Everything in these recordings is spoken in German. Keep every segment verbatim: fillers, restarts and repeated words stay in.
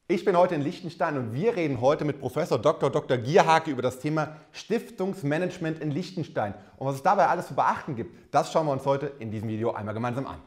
Ich bin heute in Liechtenstein und wir reden heute mit Professor Doktor Doktor Gierhake über das Thema Stiftungsmanagement in Liechtenstein. Und was es dabei alles zu beachten gibt, das schauen wir uns heute in diesem Video einmal gemeinsam an.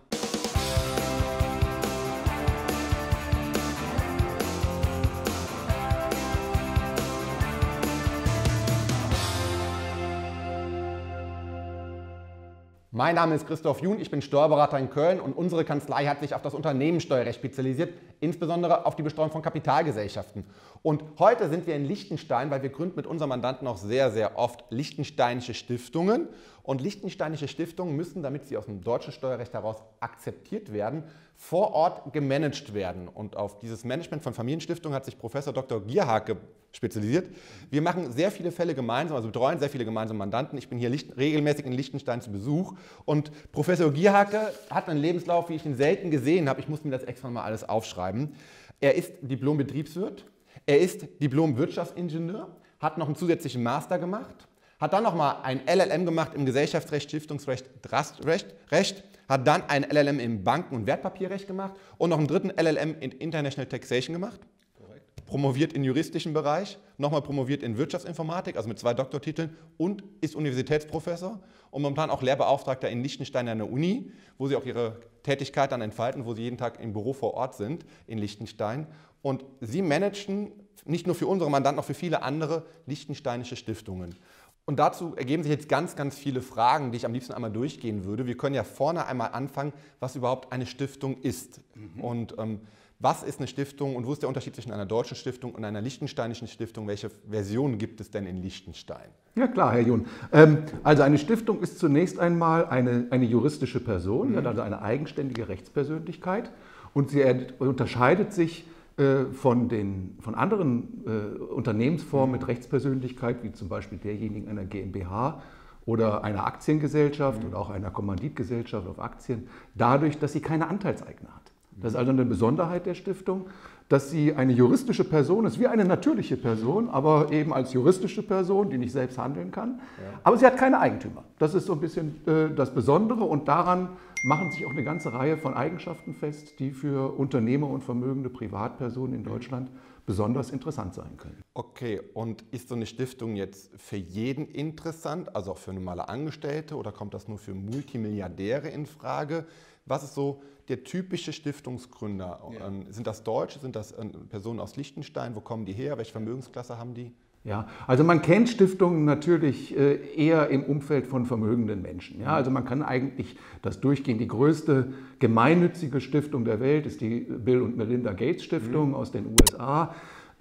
Mein Name ist Christoph Jun, ich bin Steuerberater in Köln und unsere Kanzlei hat sich auf das Unternehmenssteuerrecht spezialisiert, insbesondere auf die Besteuerung von Kapitalgesellschaften. Und heute sind wir in Liechtenstein, weil wir gründen mit unserem Mandanten auch sehr, sehr oft liechtensteinische Stiftungen. Und liechtensteinische Stiftungen müssen, damit sie aus dem deutschen Steuerrecht heraus akzeptiert werden, vor Ort gemanagt werden. Und auf dieses Management von Familienstiftungen hat sich Professor Doktor Gierhake spezialisiert. Wir machen sehr viele Fälle gemeinsam, also betreuen sehr viele gemeinsame Mandanten. Ich bin hier regelmäßig in Liechtenstein zu Besuch. Und Professor Gierhake hat einen Lebenslauf, wie ich ihn selten gesehen habe. Ich muss mir das extra mal alles aufschreiben. Er ist Diplom-Betriebswirt, er ist Diplom-Wirtschaftsingenieur, hat noch einen zusätzlichen Master gemacht, hat dann nochmal ein L L M gemacht im Gesellschaftsrecht, Stiftungsrecht, Trustrecht, Recht, hat dann ein L L M im Banken- und Wertpapierrecht gemacht und noch einen dritten L L M in International Taxation gemacht. Korrekt. Promoviert im juristischen Bereich, nochmal promoviert in Wirtschaftsinformatik, also mit zwei Doktortiteln und ist Universitätsprofessor und momentan auch Lehrbeauftragter in Liechtenstein an der Uni, wo sie auch ihre Tätigkeit dann entfalten, wo sie jeden Tag im Büro vor Ort sind in Liechtenstein. Und sie managen nicht nur für unsere Mandanten, auch für viele andere liechtensteinische Stiftungen. Und dazu ergeben sich jetzt ganz, ganz viele Fragen, die ich am liebsten einmal durchgehen würde. Wir können ja vorne einmal anfangen, was überhaupt eine Stiftung ist. Mhm. Und ähm, was ist eine Stiftung und wo ist der Unterschied zwischen einer deutschen Stiftung und einer liechtensteinischen Stiftung? Welche Versionen gibt es denn in Liechtenstein? Ja klar, Herr Jun. Ähm, also eine Stiftung ist zunächst einmal eine, eine juristische Person, mhm. die hat also eine eigenständige Rechtspersönlichkeit und sie unterscheidet sich Von, den, von anderen äh, Unternehmensformen mit Rechtspersönlichkeit, wie zum Beispiel derjenigen einer GmbH oder einer Aktiengesellschaft mhm. oder auch einer Kommanditgesellschaft auf Aktien, dadurch, dass sie keine Anteilseigner hat. Das ist also eine Besonderheit der Stiftung, dass sie eine juristische Person ist, wie eine natürliche Person, aber eben als juristische Person, die nicht selbst handeln kann. Ja. Aber sie hat keine Eigentümer. Das ist so ein bisschen äh, das Besondere und daran machen sich auch eine ganze Reihe von Eigenschaften fest, die für Unternehmer und vermögende Privatpersonen in Deutschland besonders interessant sein können. Okay, und ist so eine Stiftung jetzt für jeden interessant, also auch für normale Angestellte, oder kommt das nur für Multimilliardäre in Frage? Was ist so der typische Stiftungsgründer? Ja. Sind das Deutsche, sind das Personen aus Liechtenstein? Wo kommen die her? Welche Vermögensklasse haben die? Ja, also man kennt Stiftungen natürlich eher im Umfeld von vermögenden Menschen. Ja, also man kann eigentlich das durchgehen. Die größte gemeinnützige Stiftung der Welt ist die Bill und Melinda Gates Stiftung mhm. aus den U S A.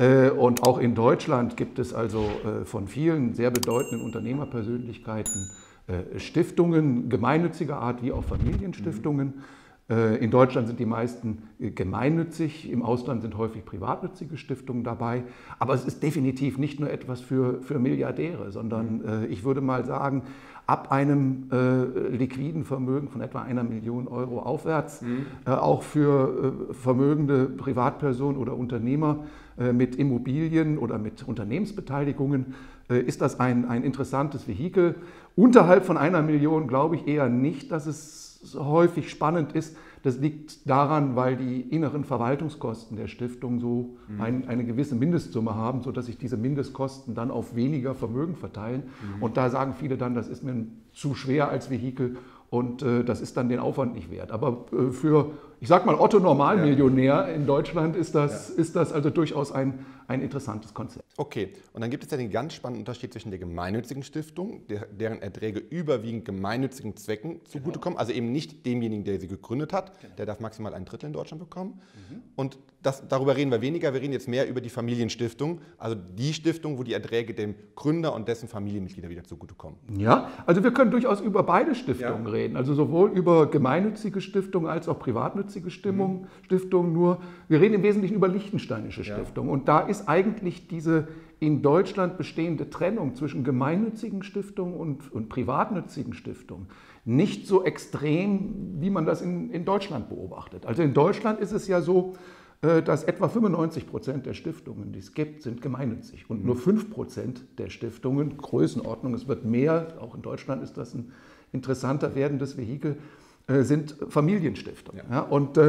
Und auch in Deutschland gibt es also von vielen sehr bedeutenden Unternehmerpersönlichkeiten Stiftungen gemeinnütziger Art wie auch Familienstiftungen. Mhm. In Deutschland sind die meisten gemeinnützig, im Ausland sind häufig privatnützige Stiftungen dabei. Aber es ist definitiv nicht nur etwas für, für Milliardäre, sondern äh, ich würde mal sagen, ab einem äh, liquiden Vermögen von etwa einer Million Euro aufwärts, mhm. äh, auch für äh, vermögende Privatpersonen oder Unternehmer äh, mit Immobilien oder mit Unternehmensbeteiligungen, äh, ist das ein, ein interessantes Vehikel. Unterhalb von einer Million glaube ich eher nicht, dass es häufig spannend ist. Das liegt daran, weil die inneren Verwaltungskosten der Stiftung so mhm. ein, eine gewisse Mindestsumme haben, sodass sich diese Mindestkosten dann auf weniger Vermögen verteilen. Mhm. Und da sagen viele dann, das ist mir zu schwer als Vehikel und äh, das ist dann den Aufwand nicht wert. Aber äh, für, ich sag mal, Otto Normalmillionär ja. in Deutschland ist das, ja. ist das also durchaus ein, ein interessantes Konzept. Okay, und dann gibt es ja den ganz spannenden Unterschied zwischen der gemeinnützigen Stiftung, der, deren Erträge überwiegend gemeinnützigen Zwecken zugutekommen, genau. also eben nicht demjenigen, der sie gegründet hat, genau. der darf maximal ein Drittel in Deutschland bekommen. Mhm. Und das, darüber reden wir weniger, wir reden jetzt mehr über die Familienstiftung, also die Stiftung, wo die Erträge dem Gründer und dessen Familienmitglieder wieder zugutekommen. Ja, also wir können durchaus über beide Stiftungen ja. reden, also sowohl über gemeinnützige Stiftungen als auch privatnützige Stiftungen, mhm. Stiftungen, nur wir reden im Wesentlichen über liechtensteinische ja. Stiftungen und da ist eigentlich diese in Deutschland bestehende Trennung zwischen gemeinnützigen Stiftungen und, und privatnützigen Stiftungen nicht so extrem, wie man das in, in Deutschland beobachtet. Also in Deutschland ist es ja so, dass etwa fünfundneunzig Prozent der Stiftungen, die es gibt, sind gemeinnützig und nur fünf Prozent der Stiftungen, Größenordnung, es wird mehr, auch in Deutschland ist das ein interessanter werdendes Vehikel, sind Familienstiftungen. Ja. Ja, und äh,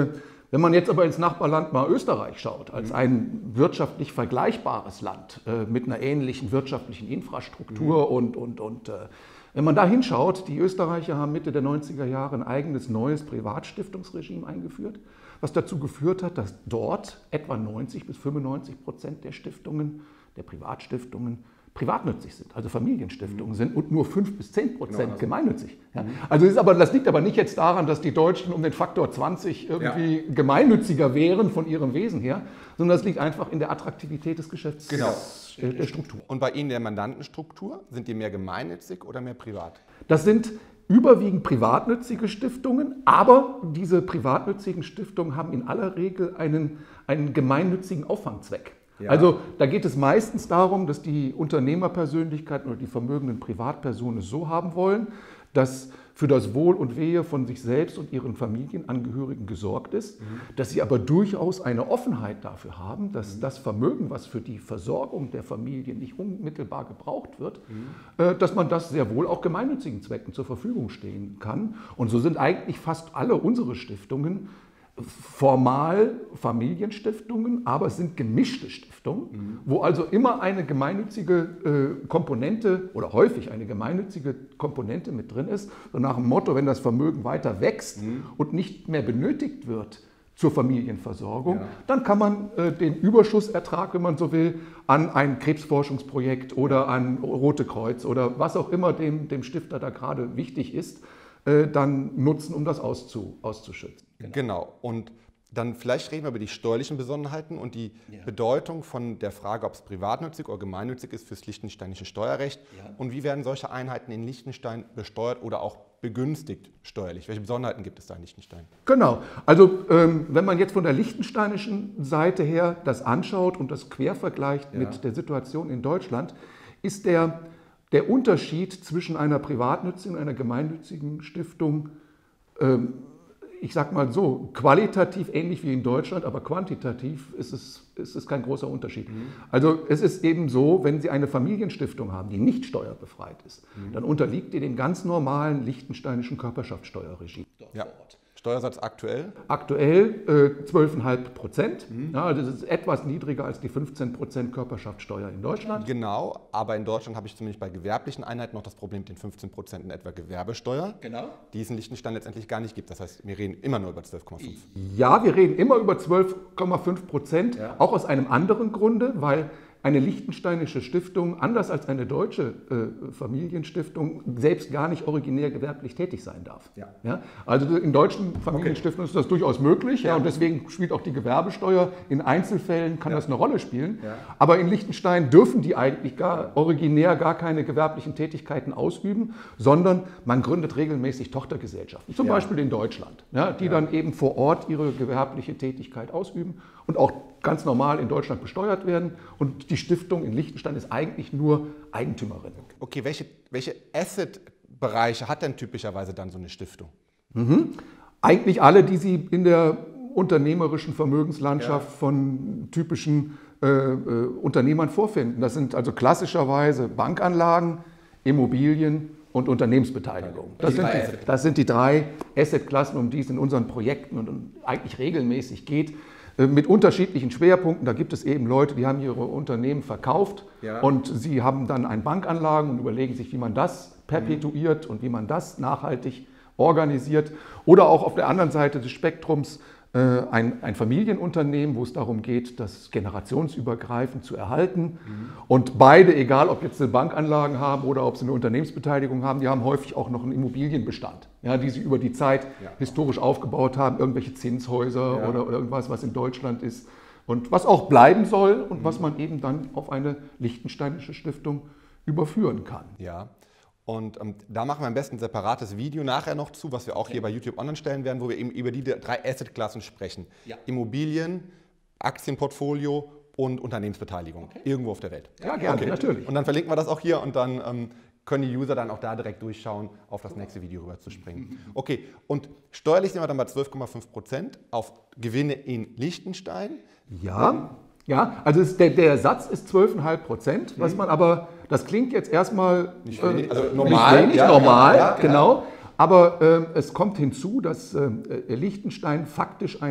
Wenn man jetzt aber ins Nachbarland mal Österreich schaut, als ein wirtschaftlich vergleichbares Land äh, mit einer ähnlichen wirtschaftlichen Infrastruktur mhm. und, und, und äh, wenn man da hinschaut, die Österreicher haben Mitte der neunziger Jahre ein eigenes neues Privatstiftungsregime eingeführt, was dazu geführt hat, dass dort etwa neunzig bis fünfundneunzig Prozent der Stiftungen, der Privatstiftungen, privatnützig sind, also Familienstiftungen sind und nur fünf bis zehn Prozent gemeinnützig. Ja. Also das, ist aber, das liegt aber nicht jetzt daran, dass die Deutschen um den Faktor zwanzig irgendwie ja. gemeinnütziger wären von ihrem Wesen her, sondern das liegt einfach in der Attraktivität des Geschäfts, genau. der, der Struktur. Und bei Ihnen der Mandantenstruktur, sind die mehr gemeinnützig oder mehr privat? Das sind überwiegend privatnützige Stiftungen, aber diese privatnützigen Stiftungen haben in aller Regel einen, einen gemeinnützigen Auffangzweck. Ja. Also da geht es meistens darum, dass die Unternehmerpersönlichkeiten oder die vermögenden Privatpersonen es so haben wollen, dass für das Wohl und Wehe von sich selbst und ihren Familienangehörigen gesorgt ist, mhm. dass sie aber durchaus eine Offenheit dafür haben, dass mhm. das Vermögen, was für die Versorgung der Familie nicht unmittelbar gebraucht wird, mhm. äh, dass man das sehr wohl auch gemeinnützigen Zwecken zur Verfügung stehen kann. Und so sind eigentlich fast alle unsere Stiftungen formal Familienstiftungen, aber es sind gemischte Stiftungen, mhm. wo also immer eine gemeinnützige äh, Komponente oder häufig eine gemeinnützige Komponente mit drin ist. So nach dem Motto, wenn das Vermögen weiter wächst mhm. und nicht mehr benötigt wird zur Familienversorgung, ja. dann kann man äh, den Überschussertrag, wenn man so will, an ein Krebsforschungsprojekt oder an Rote Kreuz oder was auch immer dem, dem Stifter da gerade wichtig ist, äh, dann nutzen, um das auszu, auszuschützen. Genau. genau. Und dann vielleicht reden wir über die steuerlichen Besonderheiten und die ja. Bedeutung von der Frage, ob es privatnützig oder gemeinnützig ist fürs liechtensteinische Steuerrecht. Ja. Und wie werden solche Einheiten in Liechtenstein besteuert oder auch begünstigt steuerlich? Welche Besonderheiten gibt es da in Liechtenstein? Genau. Also ähm, wenn man jetzt von der liechtensteinischen Seite her das anschaut und das quer vergleicht ja. mit der Situation in Deutschland, ist der, der Unterschied zwischen einer privatnützigen und einer gemeinnützigen Stiftung ähm, ich sage mal so, qualitativ ähnlich wie in Deutschland, aber quantitativ ist es, ist es kein großer Unterschied. Mhm. Also es ist eben so, wenn Sie eine Familienstiftung haben, die nicht steuerbefreit ist, mhm. dann unterliegt die dem ganz normalen liechtensteinischen Körperschaftssteuerregime. Ja. Steuersatz aktuell? Aktuell äh, zwölf Komma fünf Prozent. Mhm. Ja, das ist etwas niedriger als die fünfzehn Prozent Körperschaftssteuer in Deutschland. Genau, aber in Deutschland habe ich zumindest bei gewerblichen Einheiten noch das Problem mit den fünfzehn Prozent in etwa Gewerbesteuer, genau. die es in Liechtenstein letztendlich gar nicht gibt. Das heißt, wir reden immer nur über zwölf Komma fünf. Ja, wir reden immer über zwölf Komma fünf Prozent, ja. auch aus einem anderen Grunde, weil eine liechtensteinische Stiftung, anders als eine deutsche äh, Familienstiftung, selbst gar nicht originär gewerblich tätig sein darf. Ja. Ja? Also in deutschen Familienstiftungen okay. ist das durchaus möglich ja. Ja, und deswegen spielt auch die Gewerbesteuer. In Einzelfällen kann ja. das eine Rolle spielen. Ja. Aber in Liechtenstein dürfen die eigentlich gar, originär gar keine gewerblichen Tätigkeiten ausüben, sondern man gründet regelmäßig Tochtergesellschaften, zum ja. Beispiel in Deutschland, ja, die ja. dann eben vor Ort ihre gewerbliche Tätigkeit ausüben und auch ganz normal in Deutschland besteuert werden. Und die Stiftung in Liechtenstein ist eigentlich nur Eigentümerin. Okay, welche, welche Asset-Bereiche hat denn typischerweise dann so eine Stiftung? Mhm. Eigentlich alle, die Sie in der unternehmerischen Vermögenslandschaft ja. von typischen äh, äh, Unternehmern vorfinden. Das sind also klassischerweise Bankanlagen, Immobilien und Unternehmensbeteiligung. Das sind, die, das sind die drei Assetklassen, um die es in unseren Projekten und, und eigentlich regelmäßig geht. Mit unterschiedlichen Schwerpunkten. Da gibt es eben Leute, die haben ihre Unternehmen verkauft ja. und sie haben dann ein Bankanlagen und überlegen sich, wie man das perpetuiert mhm. und wie man das nachhaltig organisiert. Oder auch auf der anderen Seite des Spektrums äh, ein, ein Familienunternehmen, wo es darum geht, das generationsübergreifend zu erhalten. Mhm. Und beide, egal ob jetzt eine Bankanlagen haben oder ob sie eine Unternehmensbeteiligung haben, die haben häufig auch noch einen Immobilienbestand. Ja, die sie über die Zeit ja. historisch aufgebaut haben, irgendwelche Zinshäuser ja. oder, oder irgendwas, was in Deutschland ist und was auch bleiben soll und mhm. was man eben dann auf eine liechtensteinische Stiftung überführen kann. Ja, und ähm, da machen wir am besten ein separates Video nachher noch zu, was wir auch okay. hier bei YouTube online stellen werden, wo wir eben über die drei Assetklassen sprechen. Ja. Immobilien, Aktienportfolio und Unternehmensbeteiligung, okay. irgendwo auf der Welt. Ja, gerne, okay. natürlich. Und dann verlinken wir das auch hier und dann ähm, können die User dann auch da direkt durchschauen, auf das nächste Video rüber zu springen. Okay, und steuerlich sind wir dann bei zwölf Komma fünf Prozent auf Gewinne in Liechtenstein. Ja, ja, also es, der, der Satz ist zwölf Komma fünf Prozent, was man aber, das klingt jetzt erstmal nicht wenig, also normal, nicht wenig, ja, normal ja, ja, genau. Aber äh, es kommt hinzu, dass äh, Liechtenstein faktisch ein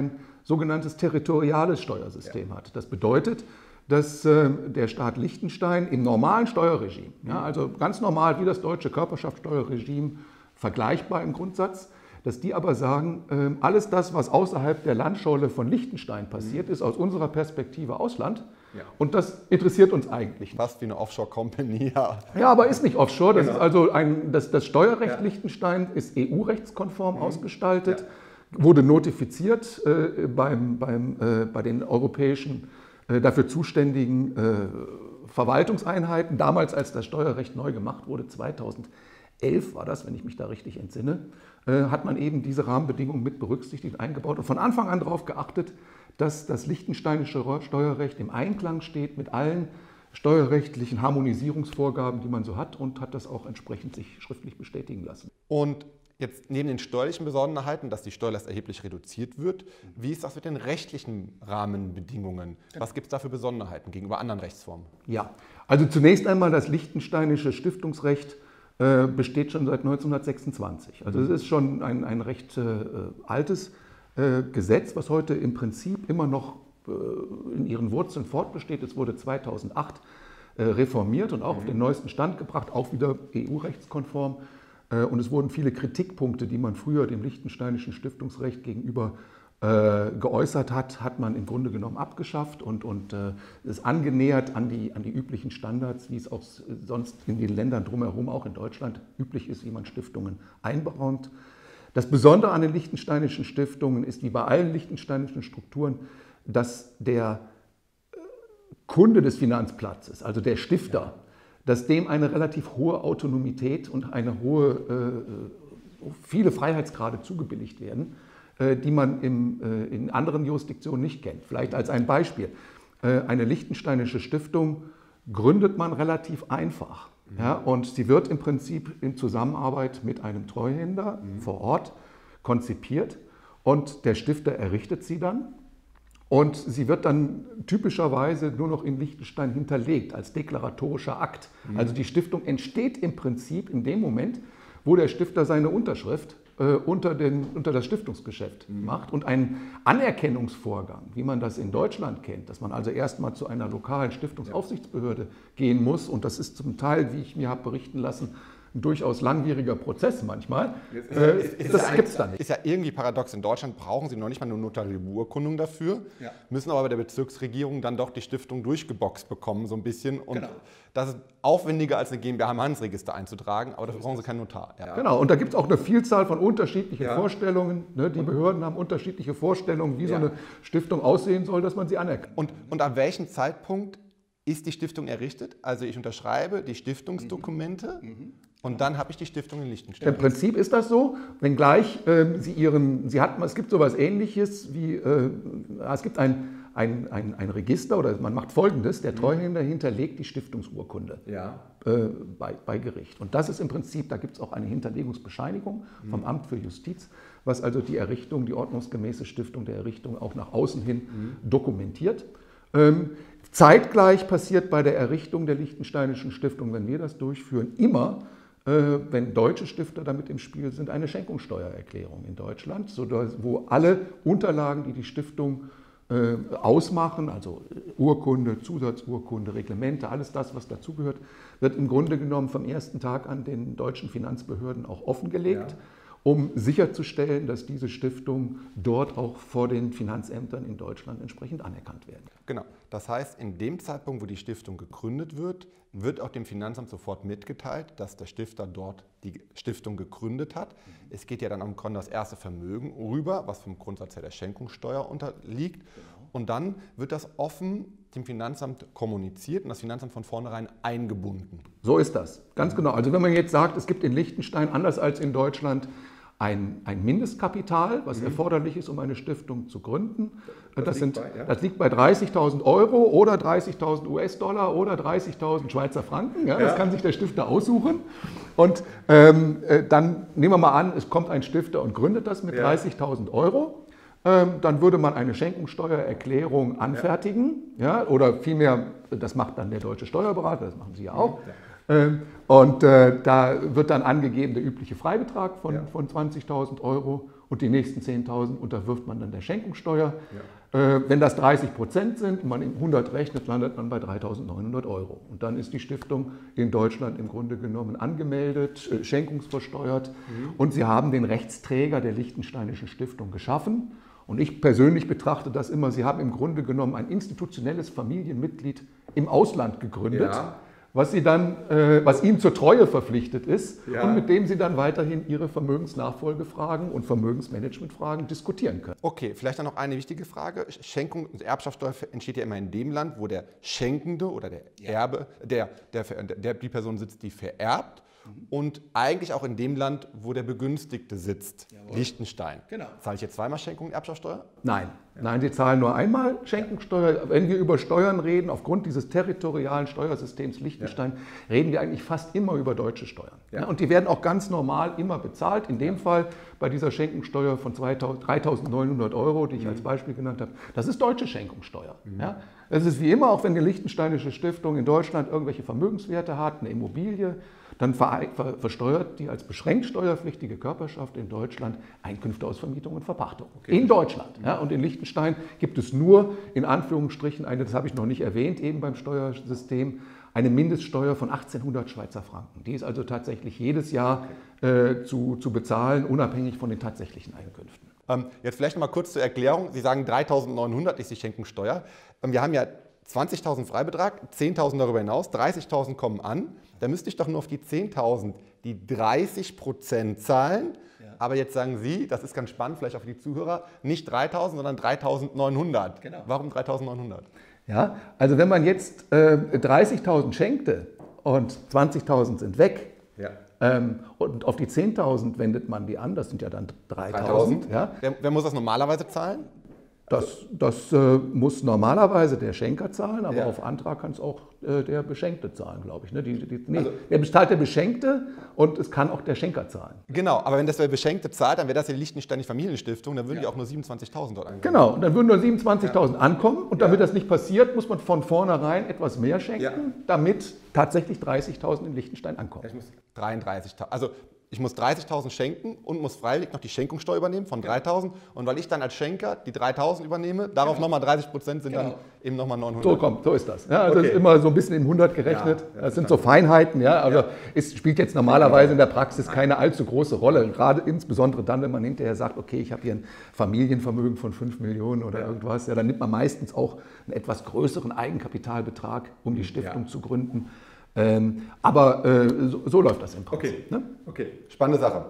sogenanntes territoriales Steuersystem ja. hat. Das bedeutet, dass äh, der Staat Liechtenstein im normalen Steuerregime, ja, also ganz normal wie das deutsche Körperschaftsteuerregime, vergleichbar im Grundsatz, dass die aber sagen, äh, alles das, was außerhalb der Landscholle von Liechtenstein passiert, mhm. ist aus unserer Perspektive Ausland. Ja. Und das interessiert uns eigentlich nicht. Fast wie eine Offshore-Company, ja. Ja, aber ist nicht Offshore. Das, genau. ist also ein, das, das Steuerrecht ja. Liechtenstein ist E U-rechtskonform mhm. ausgestaltet, ja. wurde notifiziert äh, beim, beim, äh, bei den europäischen äh, dafür zuständigen äh, Verwaltungseinheiten. Damals, als das Steuerrecht neu gemacht wurde, zweitausendelf war das, wenn ich mich da richtig entsinne, äh, hat man eben diese Rahmenbedingungen mit berücksichtigt, eingebaut und von Anfang an darauf geachtet, dass das liechtensteinische Steuerrecht im Einklang steht mit allen steuerrechtlichen Harmonisierungsvorgaben, die man so hat, und hat das auch entsprechend sich schriftlich bestätigen lassen. Und jetzt neben den steuerlichen Besonderheiten, dass die Steuerlast erheblich reduziert wird, wie ist das mit den rechtlichen Rahmenbedingungen? Was gibt es da für Besonderheiten gegenüber anderen Rechtsformen? Ja, also zunächst einmal das liechtensteinische Stiftungsrecht äh, besteht schon seit neunzehnhundertsechsundzwanzig. Also es ist schon ein, ein recht äh, altes Gesetz, was heute im Prinzip immer noch in ihren Wurzeln fortbesteht. Es wurde zweitausendacht reformiert und auch mhm. auf den neuesten Stand gebracht, auch wieder E U-rechtskonform. Und es wurden viele Kritikpunkte, die man früher dem liechtensteinischen Stiftungsrecht gegenüber geäußert hat, hat man im Grunde genommen abgeschafft und, und ist angenähert an die, an die üblichen Standards, wie es auch sonst in den Ländern drumherum, auch in Deutschland, üblich ist, wie man Stiftungen einberaumt. Das Besondere an den liechtensteinischen Stiftungen ist, wie bei allen liechtensteinischen Strukturen, dass der Kunde des Finanzplatzes, also der Stifter, ja. dass dem eine relativ hohe Autonomität und eine hohe, äh, viele Freiheitsgrade zugebilligt werden, äh, die man im, äh, in anderen Jurisdiktionen nicht kennt. Vielleicht als ein Beispiel. Äh, eine liechtensteinische Stiftung gründet man relativ einfach. Ja, und sie wird im Prinzip in Zusammenarbeit mit einem Treuhänder mhm. vor Ort konzipiert und der Stifter errichtet sie dann und sie wird dann typischerweise nur noch in Liechtenstein hinterlegt als deklaratorischer Akt. Mhm. Also die Stiftung entsteht im Prinzip in dem Moment, wo der Stifter seine Unterschrift äh, unter, den, unter das Stiftungsgeschäft mhm. macht und ein Anerkennungsvorgang, wie man das in Deutschland kennt, dass man also erstmal zu einer lokalen Stiftungsaufsichtsbehörde gehen muss und das ist zum Teil, wie ich mir habe berichten lassen, ein durchaus langwieriger Prozess manchmal. Ist, äh, ist, ist, das gibt es da nicht. Ist ja irgendwie paradox. In Deutschland brauchen Sie noch nicht mal eine notarielle Beurkundung dafür, ja. müssen aber bei der Bezirksregierung dann doch die Stiftung durchgeboxt bekommen, so ein bisschen. Und genau. das ist aufwendiger als eine GmbH im Handelsregister einzutragen, aber dafür brauchen Sie keinen Notar. Ja. Genau, und da gibt es auch eine Vielzahl von unterschiedlichen ja. Vorstellungen. Ne? Die Behörden haben unterschiedliche Vorstellungen, wie ja. so eine Stiftung aussehen soll, dass man sie anerkennt. Und, und ab welchem Zeitpunkt ist die Stiftung errichtet? Also ich unterschreibe die Stiftungsdokumente mhm. und dann habe ich die Stiftung in Liechtenstein. Im Prinzip ist das so, wenngleich äh, Sie ihren, Sie hatten, es gibt sowas Ähnliches wie, äh, es gibt ein, ein, ein, ein Register oder man macht Folgendes, der Treuhänder hinterlegt die Stiftungsurkunde ja. äh, bei, bei Gericht. Und das ist im Prinzip, da gibt es auch eine Hinterlegungsbescheinigung vom mhm. Amt für Justiz, was also die Errichtung, die ordnungsgemäße Stiftung der Errichtung auch nach außen hin mhm. dokumentiert. Ähm, zeitgleich passiert bei der Errichtung der liechtensteinischen Stiftung, wenn wir das durchführen, immer, äh, wenn deutsche Stifter damit im Spiel sind, eine Schenkungssteuererklärung in Deutschland, so dass, wo alle Unterlagen, die die Stiftung äh, ausmachen, also Urkunde, Zusatzurkunde, Reglemente, alles das, was dazugehört, wird im Grunde genommen vom ersten Tag an den deutschen Finanzbehörden auch offengelegt. Ja. um sicherzustellen, dass diese Stiftungen dort auch vor den Finanzämtern in Deutschland entsprechend anerkannt werden. Genau. Das heißt, in dem Zeitpunkt, wo die Stiftung gegründet wird, wird auch dem Finanzamt sofort mitgeteilt, dass der Stifter dort die Stiftung gegründet hat. Mhm. Es geht ja dann am Grunde das erste Vermögen rüber, was vom Grundsatz her der Schenkungssteuer unterliegt. Genau. Und dann wird das offen dem Finanzamt kommuniziert und das Finanzamt von vornherein eingebunden. So ist das, ganz genau. Also wenn man jetzt sagt, es gibt in Liechtenstein, anders als in Deutschland, ein, ein Mindestkapital, was mhm. erforderlich ist, um eine Stiftung zu gründen. Das, das, sind, bei, ja. das liegt bei dreißigtausend Euro oder dreißigtausend U S-Dollar oder dreißigtausend Schweizer Franken. Ja, ja. Das kann sich der Stifter aussuchen. Und ähm, dann nehmen wir mal an, es kommt ein Stifter und gründet das mit ja. dreißigtausend Euro. Ähm, dann würde man eine Schenkungssteuererklärung anfertigen. Ja. Ja, oder vielmehr, das macht dann der deutsche Steuerberater, das machen Sie ja auch. Ja. Ähm, Und äh, da wird dann angegeben der übliche Freibetrag von, ja. von zwanzigtausend Euro und die nächsten zehntausend unterwirft man dann der Schenkungssteuer. Ja. Äh, wenn das dreißig Prozent sind und man in hundert rechnet, landet man bei dreitausendneunhundert Euro. Und dann ist die Stiftung in Deutschland im Grunde genommen angemeldet, äh, schenkungsversteuert mhm. und sie haben den Rechtsträger der Liechtensteinischen Stiftung geschaffen. Und ich persönlich betrachte das immer, sie haben im Grunde genommen ein institutionelles Familienmitglied im Ausland gegründet. Ja. Was, sie dann, äh, was ihm zur Treue verpflichtet ist ja. und mit dem sie dann weiterhin ihre Vermögensnachfolgefragen und Vermögensmanagementfragen diskutieren können. Okay, vielleicht dann noch eine wichtige Frage. Schenkung und Erbschaftssteuer entsteht ja immer in dem Land, wo der Schenkende oder der Erbe, der, der, der, die Person sitzt, die vererbt. Und eigentlich auch in dem Land, wo der Begünstigte sitzt, Jawohl. Liechtenstein. Genau. Zahle ich jetzt zweimal Schenkung und Erbschaftssteuer? Nein, ja. Nein, Sie zahlen nur einmal Schenkungssteuer. Wenn wir über Steuern reden, aufgrund dieses territorialen Steuersystems Liechtenstein, ja. reden wir eigentlich fast immer über deutsche Steuern. Ja. Und die werden auch ganz normal immer bezahlt. In dem Fall bei dieser Schenkungssteuer von dreitausendneunhundert Euro, die ich mhm. als Beispiel genannt habe, das ist deutsche Schenkungssteuer. Mhm. Ja. Es ist wie immer, auch wenn die Liechtensteinische Stiftung in Deutschland irgendwelche Vermögenswerte hat, eine Immobilie, dann versteuert die als beschränkt steuerpflichtige Körperschaft in Deutschland Einkünfte aus Vermietung und Verpachtung. Okay. In Deutschland. Ja, und in Liechtenstein gibt es nur, in Anführungsstrichen, eine, das habe ich noch nicht erwähnt, eben beim Steuersystem, eine Mindeststeuer von achtzehnhundert Schweizer Franken. Die ist also tatsächlich jedes Jahr okay. äh, zu, zu bezahlen, unabhängig von den tatsächlichen Einkünften. Ähm, jetzt vielleicht noch mal kurz zur Erklärung. Sie sagen dreitausendneunhundert ist die Schenkungssteuer. Ähm, wir haben ja zwanzigtausend Freibetrag, zehntausend darüber hinaus, dreißigtausend kommen an. Da müsste ich doch nur auf die zehntausend die dreißig Prozent zahlen. Ja. Aber jetzt sagen Sie, das ist ganz spannend, vielleicht auch für die Zuhörer, nicht dreitausend, sondern dreitausendneunhundert. Genau. Warum dreitausendneunhundert? Ja, also wenn man jetzt äh, dreißigtausend schenkte und zwanzigtausend sind weg, ja. ähm, und auf die zehntausend wendet man die an, das sind ja dann dreitausend. Ja. Wer, wer muss das normalerweise zahlen? Das, das äh, muss normalerweise der Schenker zahlen, aber ja. auf Antrag kann es auch äh, der Beschenkte zahlen, glaube ich. Ne? Die, die, nee, also, der bezahlt der Beschenkte und es kann auch der Schenker zahlen. Genau, aber wenn das der Beschenkte zahlt, dann wäre das ja die Liechtensteinische Familienstiftung, dann würden ja. die auch nur siebenundzwanzigtausend dort ankommen. Genau, dann würden nur siebenundzwanzigtausend ja. ankommen und damit ja. das nicht passiert, muss man von vornherein etwas mehr schenken, ja. damit tatsächlich dreißigtausend in Liechtenstein ankommen. Ich muss dreiunddreißigtausend, also ich muss dreißigtausend schenken und muss freiwillig noch die Schenkungssteuer übernehmen von dreitausend. Und weil ich dann als Schenker die dreitausend übernehme, darauf genau. nochmal dreißig Prozent sind genau. dann eben nochmal neunhundert. So kommt, so ist das. Ja, also okay. Das ist immer so ein bisschen im hundert gerechnet. Ja, das sind so Feinheiten. Ja, also ja. es spielt jetzt normalerweise in der Praxis keine allzu große Rolle. Gerade insbesondere dann, wenn man hinterher sagt, okay, ich habe hier ein Familienvermögen von fünf Millionen oder ja. irgendwas. Ja, dann nimmt man meistens auch einen etwas größeren Eigenkapitalbetrag, um die Stiftung ja. zu gründen. Ähm, aber äh, so, so läuft das im Prinzip. Okay, ne? Okay. Spannende Sache.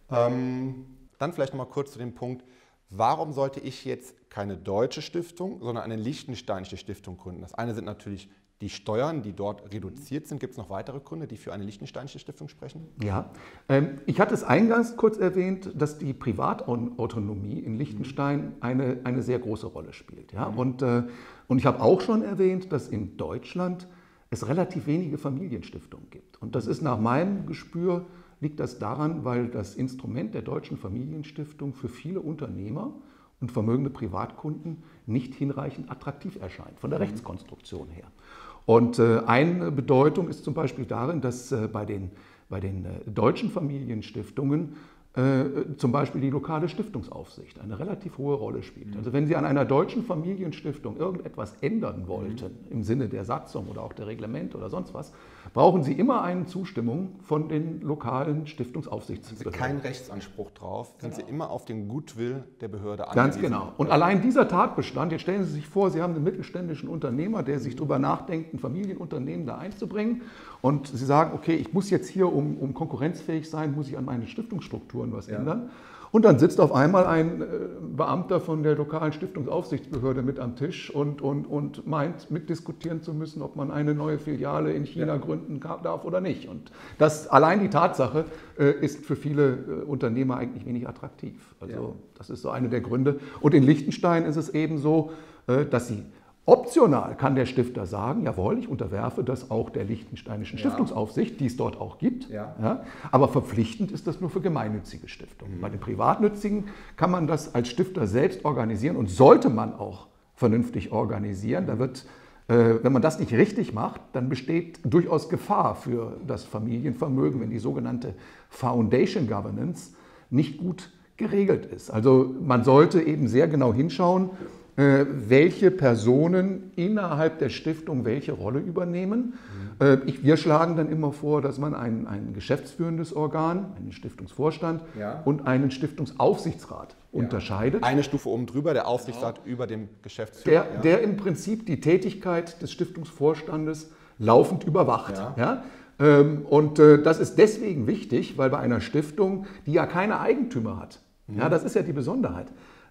Ähm, dann vielleicht noch mal kurz zu dem Punkt, warum sollte ich jetzt keine deutsche Stiftung, sondern eine liechtensteinische Stiftung gründen? Das eine sind natürlich die Steuern, die dort reduziert sind. Gibt es noch weitere Gründe, die für eine liechtensteinische Stiftung sprechen? Ja, ähm, ich hatte es eingangs kurz erwähnt, dass die Privatautonomie in Liechtenstein eine, eine sehr große Rolle spielt. Ja? Mhm. Und, äh, und ich habe auch schon erwähnt, dass in Deutschland es relativ wenige Familienstiftungen gibt. Und das ist nach meinem Gespür, liegt das daran, weil das Instrument der deutschen Familienstiftung für viele Unternehmer und vermögende Privatkunden nicht hinreichend attraktiv erscheint, von der Rechtskonstruktion her. Und äh, eine Bedeutung ist zum Beispiel darin, dass äh, bei den, bei den äh, deutschen Familienstiftungen äh, zum Beispiel die lokale Stiftungsaufsicht eine relativ hohe Rolle spielt. Also wenn Sie an einer deutschen Familienstiftung irgendetwas ändern wollten, mhm. im Sinne der Satzung oder auch der Reglemente oder sonst was, brauchen Sie immer eine Zustimmung von den lokalen Stiftungsaufsichtsbehörden. Haben Sie keinen Rechtsanspruch drauf, sind genau. Sie immer auf den Goodwill der Behörde angewiesen. Ganz genau. Und allein dieser Tatbestand, jetzt stellen Sie sich vor, Sie haben einen mittelständischen Unternehmer, der sich darüber nachdenkt, ein Familienunternehmen da einzubringen und Sie sagen, okay, ich muss jetzt hier, um, um konkurrenzfähig sein, muss ich an meine Stiftungsstrukturen was ja. ändern. Und dann sitzt auf einmal ein äh, Beamter von der lokalen Stiftungsaufsichtsbehörde mit am Tisch und, und, und meint, mitdiskutieren zu müssen, ob man eine neue Filiale in China ja. gründen darf oder nicht. Und das, allein die Tatsache äh, ist für viele äh, Unternehmer eigentlich wenig attraktiv. Also ja. das ist so einer der Gründe. Und in Liechtenstein ist es eben so, äh, dass sie optional kann der Stifter sagen, jawohl, ich unterwerfe das auch der liechtensteinischen ja. Stiftungsaufsicht, die es dort auch gibt. Ja. Ja, aber verpflichtend ist das nur für gemeinnützige Stiftungen. Mhm. Bei den privatnützigen kann man das als Stifter selbst organisieren und sollte man auch vernünftig organisieren. Da wird Wenn man das nicht richtig macht, dann besteht durchaus Gefahr für das Familienvermögen, wenn die sogenannte Foundation Governance nicht gut geregelt ist. Also man sollte eben sehr genau hinschauen, welche Personen innerhalb der Stiftung welche Rolle übernehmen. Mhm. Ich, wir schlagen dann immer vor, dass man ein, ein geschäftsführendes Organ, einen Stiftungsvorstand ja. und einen Stiftungsaufsichtsrat ja. unterscheidet. Eine Stufe oben drüber, der Aufsichtsrat ja. über dem Geschäftsführer. Der, ja. der im Prinzip die Tätigkeit des Stiftungsvorstandes laufend überwacht. Ja. Ja? Und das ist deswegen wichtig, weil bei einer Stiftung, die ja keine Eigentümer hat, mhm. ja, das ist ja die Besonderheit,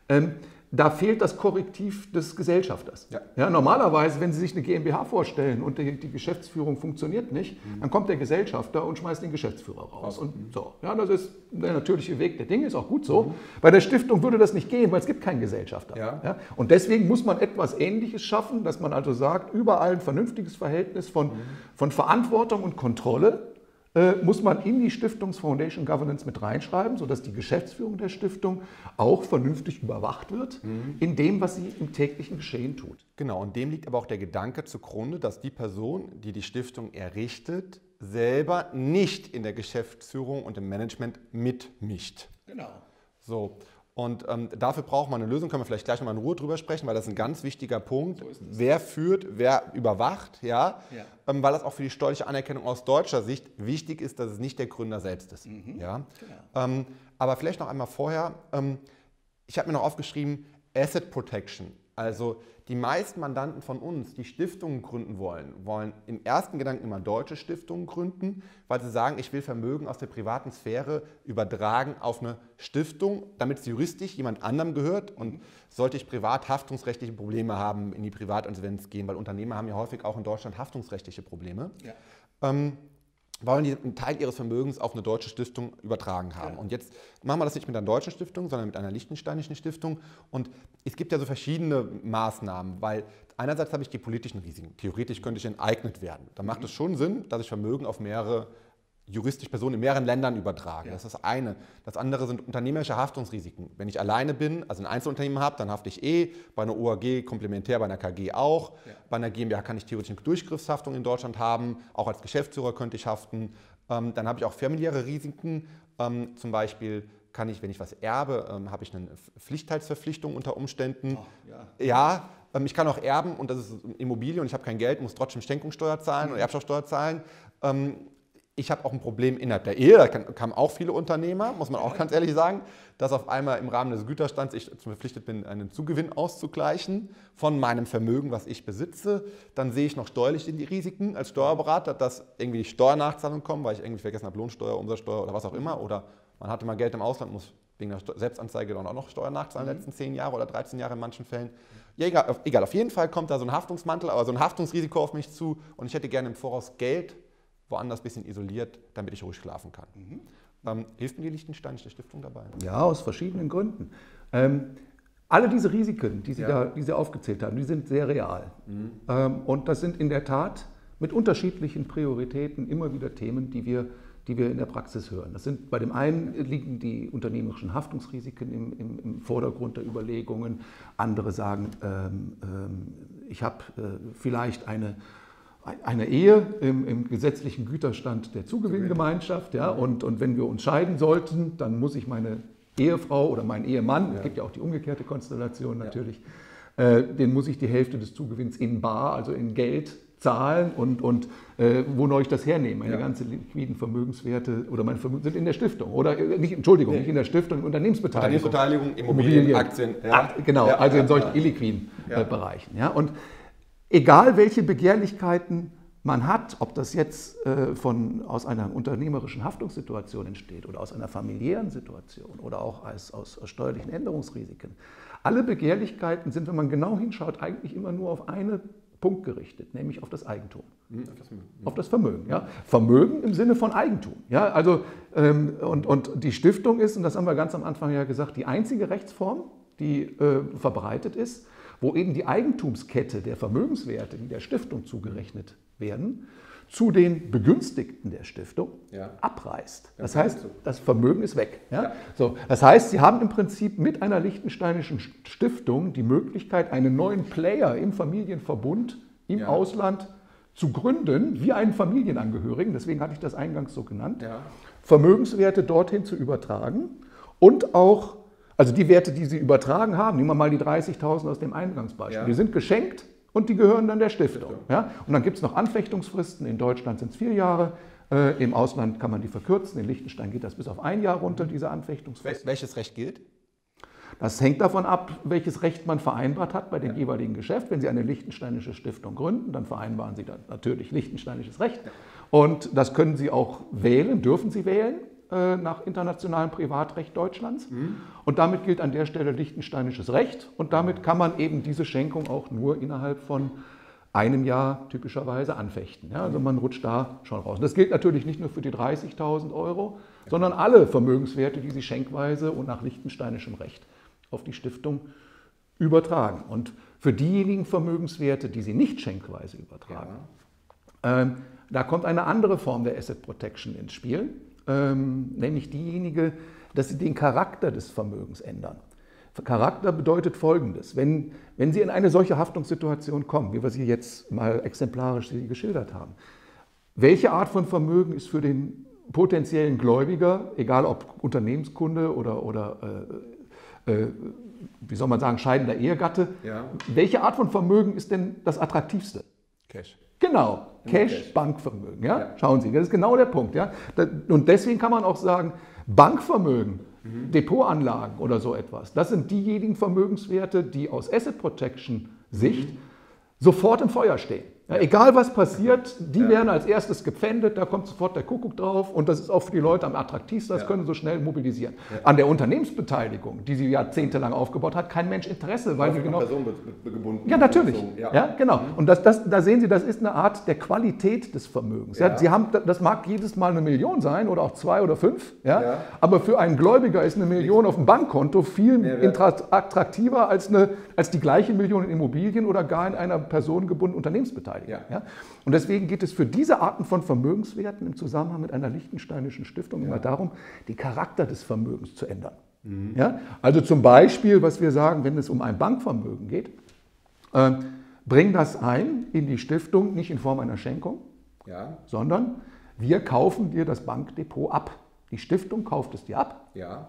da fehlt das Korrektiv des Gesellschafters. Ja. Ja, normalerweise, wenn Sie sich eine GmbH vorstellen und die, die Geschäftsführung funktioniert nicht, mhm. dann kommt der Gesellschafter und schmeißt den Geschäftsführer raus. Und so. Ja, das ist der natürliche Weg der Dinge, ist auch gut so. Mhm. Bei der Stiftung würde das nicht gehen, weil es gibt keinen Gesellschafter. Ja. Ja, und deswegen muss man etwas Ähnliches schaffen, dass man also sagt, überall ein vernünftiges Verhältnis von, mhm. von Verantwortung und Kontrolle muss man in die Stiftungs-Foundation Governance mit reinschreiben, sodass die Geschäftsführung der Stiftung auch vernünftig überwacht wird mhm. in dem, was sie im täglichen Geschehen tut. Genau, und dem liegt aber auch der Gedanke zugrunde, dass die Person, die die Stiftung errichtet, selber nicht in der Geschäftsführung und im Management mitmischt. Genau. So. Und ähm, dafür braucht man eine Lösung, können wir vielleicht gleich nochmal in Ruhe drüber sprechen, weil das ist ein ganz wichtiger Punkt. So wer führt, wer überwacht, ja, ja. Ähm, weil das auch für die steuerliche Anerkennung aus deutscher Sicht wichtig ist, dass es nicht der Gründer selbst ist. Mhm. Ja? Genau. Ähm, aber vielleicht noch einmal vorher, ähm, ich habe mir noch aufgeschrieben, Asset Protection. Also die meisten Mandanten von uns, die Stiftungen gründen wollen, wollen im ersten Gedanken immer deutsche Stiftungen gründen, weil sie sagen, ich will Vermögen aus der privaten Sphäre übertragen auf eine Stiftung, damit es juristisch jemand anderem gehört. Und sollte ich privat haftungsrechtliche Probleme haben, in die Privatinsolvenz gehen, weil Unternehmer haben ja häufig auch in Deutschland haftungsrechtliche Probleme, ja. ähm, wollen die einen Teil ihres Vermögens auf eine deutsche Stiftung übertragen haben. Ja. Und jetzt machen wir das nicht mit einer deutschen Stiftung, sondern mit einer liechtensteinischen Stiftung. Und es gibt ja so verschiedene Maßnahmen, weil einerseits habe ich die politischen Risiken. Theoretisch könnte ich enteignet werden. Da macht es schon Sinn, dass ich Vermögen auf mehrere juristische Personen in mehreren Ländern übertrage. Ja. Das ist das eine. Das andere sind unternehmerische Haftungsrisiken. Wenn ich alleine bin, also ein Einzelunternehmen habe, dann hafte ich eh, bei einer O A G komplementär, bei einer K G auch. Ja. Bei einer GmbH kann ich theoretisch eine Durchgriffshaftung in Deutschland haben, auch als Geschäftsführer könnte ich haften. Ähm, dann habe ich auch familiäre Risiken, ähm, zum Beispiel kann ich, wenn ich was erbe, ähm, habe ich eine Pflichtteilsverpflichtung unter Umständen. Oh, ja, ja ähm, ich kann auch erben und das ist Immobilie und ich habe kein Geld, muss trotzdem Schenkungssteuer zahlen mhm. oder Erbschaftssteuer zahlen. Ähm, Ich habe auch ein Problem innerhalb der Ehe, da kamen auch viele Unternehmer, muss man auch ganz ehrlich sagen, dass auf einmal im Rahmen des Güterstands ich verpflichtet bin, einen Zugewinn auszugleichen von meinem Vermögen, was ich besitze. Dann sehe ich noch steuerlich die Risiken als Steuerberater, dass irgendwie die Steuernachzahlungen kommen, weil ich irgendwie vergessen habe, Lohnsteuer, Umsatzsteuer oder was auch immer. Oder man hatte mal Geld im Ausland, muss wegen der Selbstanzeige dann auch noch Steuern nachzahlen, in den letzten zehn Jahre oder dreizehn Jahre in manchen Fällen. Ja, egal, auf, egal, auf jeden Fall kommt da so ein Haftungsmantel, aber so ein Haftungsrisiko auf mich zu und ich hätte gerne im Voraus Geld, woanders ein bisschen isoliert, damit ich ruhig schlafen kann. Mhm. Ähm, hilft mir die liechtensteinische Stiftung dabei? Ja, aus verschiedenen Gründen. Ähm, alle diese Risiken, die Sie, ja. da, die Sie aufgezählt haben, die sind sehr real. Mhm. Ähm, und das sind in der Tat mit unterschiedlichen Prioritäten immer wieder Themen, die wir, die wir in der Praxis hören. Das sind, bei dem einen liegen die unternehmerischen Haftungsrisiken im, im, im Vordergrund der Überlegungen. Andere sagen, ähm, ähm, ich habe äh, vielleicht eine Eine Ehe im, im gesetzlichen Güterstand der Zugewinngemeinschaft, ja, und, und wenn wir uns scheiden sollten, dann muss ich meine Ehefrau oder meinen Ehemann, ja. es gibt ja auch die umgekehrte Konstellation natürlich, ja. äh, den muss ich die Hälfte des Zugewinns in bar, also in Geld zahlen und, und äh, wo soll ich das hernehmen? Meine ja. ganzen liquiden Vermögenswerte oder meine Vermögen sind in der Stiftung oder äh, nicht, Entschuldigung, nee. nicht in der Stiftung, in Unternehmensbeteiligung. Unternehmensbeteiligung, Immobilien, Immobilien. Aktien. Ja. Ah, genau, ja, also in solchen ja. illiquiden ja. Äh, Bereichen. Ja, und egal welche Begehrlichkeiten man hat, ob das jetzt äh, von, aus einer unternehmerischen Haftungssituation entsteht oder aus einer familiären Situation oder auch als, aus, aus steuerlichen Änderungsrisiken, alle Begehrlichkeiten sind, wenn man genau hinschaut, eigentlich immer nur auf einen Punkt gerichtet, nämlich auf das Eigentum. Mhm, auf das Vermögen. Auf das Vermögen, ja. Vermögen im Sinne von Eigentum. Ja, also, ähm, und, und die Stiftung ist, und das haben wir ganz am Anfang ja gesagt, die einzige Rechtsform, die äh, verbreitet ist, wo eben die Eigentumskette der Vermögenswerte, die der Stiftung zugerechnet werden, zu den Begünstigten der Stiftung ja. abreißt. Das heißt, das Vermögen ist weg. Ja? Ja. So, das heißt, Sie haben im Prinzip mit einer liechtensteinischen Stiftung die Möglichkeit, einen neuen Player im Familienverbund im ja. Ausland zu gründen, wie einen Familienangehörigen, deswegen hatte ich das eingangs so genannt, ja. Vermögenswerte dorthin zu übertragen und auch, also die Werte, die sie übertragen haben, nehmen wir mal die dreißigtausend aus dem Eingangsbeispiel, ja. die sind geschenkt und die gehören dann der Stiftung. Ja? Und dann gibt es noch Anfechtungsfristen, in Deutschland sind es vier Jahre, äh, im Ausland kann man die verkürzen, in Liechtenstein geht das bis auf ein Jahr runter, diese Anfechtungsfrist. Welches Recht gilt? Das hängt davon ab, welches Recht man vereinbart hat bei dem ja. jeweiligen Geschäft. Wenn Sie eine liechtensteinische Stiftung gründen, dann vereinbaren Sie dann natürlich liechtensteinisches Recht. Ja. Und das können Sie auch wählen, dürfen Sie wählen, äh, nach internationalem Privatrecht Deutschlands. Mhm. Und damit gilt an der Stelle liechtensteinisches Recht. Und damit kann man eben diese Schenkung auch nur innerhalb von einem Jahr typischerweise anfechten. Ja, also man rutscht da schon raus. Und das gilt natürlich nicht nur für die dreißigtausend Euro, ja. sondern alle Vermögenswerte, die Sie schenkweise und nach liechtensteinischem Recht auf die Stiftung übertragen. Und für diejenigen Vermögenswerte, die Sie nicht schenkweise übertragen, ja. ähm, da kommt eine andere Form der Asset Protection ins Spiel, ähm, nämlich diejenige, dass Sie den Charakter des Vermögens ändern. Charakter bedeutet Folgendes: Wenn, wenn Sie in eine solche Haftungssituation kommen, wie wir sie jetzt mal exemplarisch geschildert haben, welche Art von Vermögen ist für den potenziellen Gläubiger, egal ob Unternehmenskunde oder, oder äh, äh, wie soll man sagen, scheidender Ehegatte, ja. welche Art von Vermögen ist denn das attraktivste? Cash. Genau, Cash, Cash. Bankvermögen. Ja? Ja. Schauen Sie, das ist genau der Punkt. Ja? Und deswegen kann man auch sagen, Bankvermögen, mhm. Depotanlagen oder so etwas, das sind diejenigen Vermögenswerte, die aus Asset Protection Sicht mhm. sofort im Feuer stehen. Ja, egal was passiert, die ja. werden als erstes gepfändet, da kommt sofort der Kuckuck drauf und das ist auch für die Leute am attraktivsten, das ja. können so schnell mobilisieren. Ja. An der Unternehmensbeteiligung, die sie jahrzehntelang aufgebaut hat, kein Mensch Interesse, weil sie genau... personengebunden. Ja, natürlich. Ja. ja, genau. Und das, das, da sehen Sie, das ist eine Art der Qualität des Vermögens. Ja. Ja, sie haben, das mag jedes Mal eine Million sein oder auch zwei oder fünf, ja, ja. aber für einen Gläubiger ist eine Million auf dem Bankkonto viel attraktiver als, eine, als die gleiche Million in Immobilien oder gar in einer personengebundenen Unternehmensbeteiligung. Ja. Ja? Und deswegen geht es für diese Arten von Vermögenswerten im Zusammenhang mit einer liechtensteinischen Stiftung ja. immer darum, den Charakter des Vermögens zu ändern. Mhm. Ja? Also zum Beispiel, was wir sagen, wenn es um ein Bankvermögen geht, äh, bring das ein in die Stiftung, nicht in Form einer Schenkung, ja. sondern wir kaufen dir das Bankdepot ab. Die Stiftung kauft es dir ab. Ja.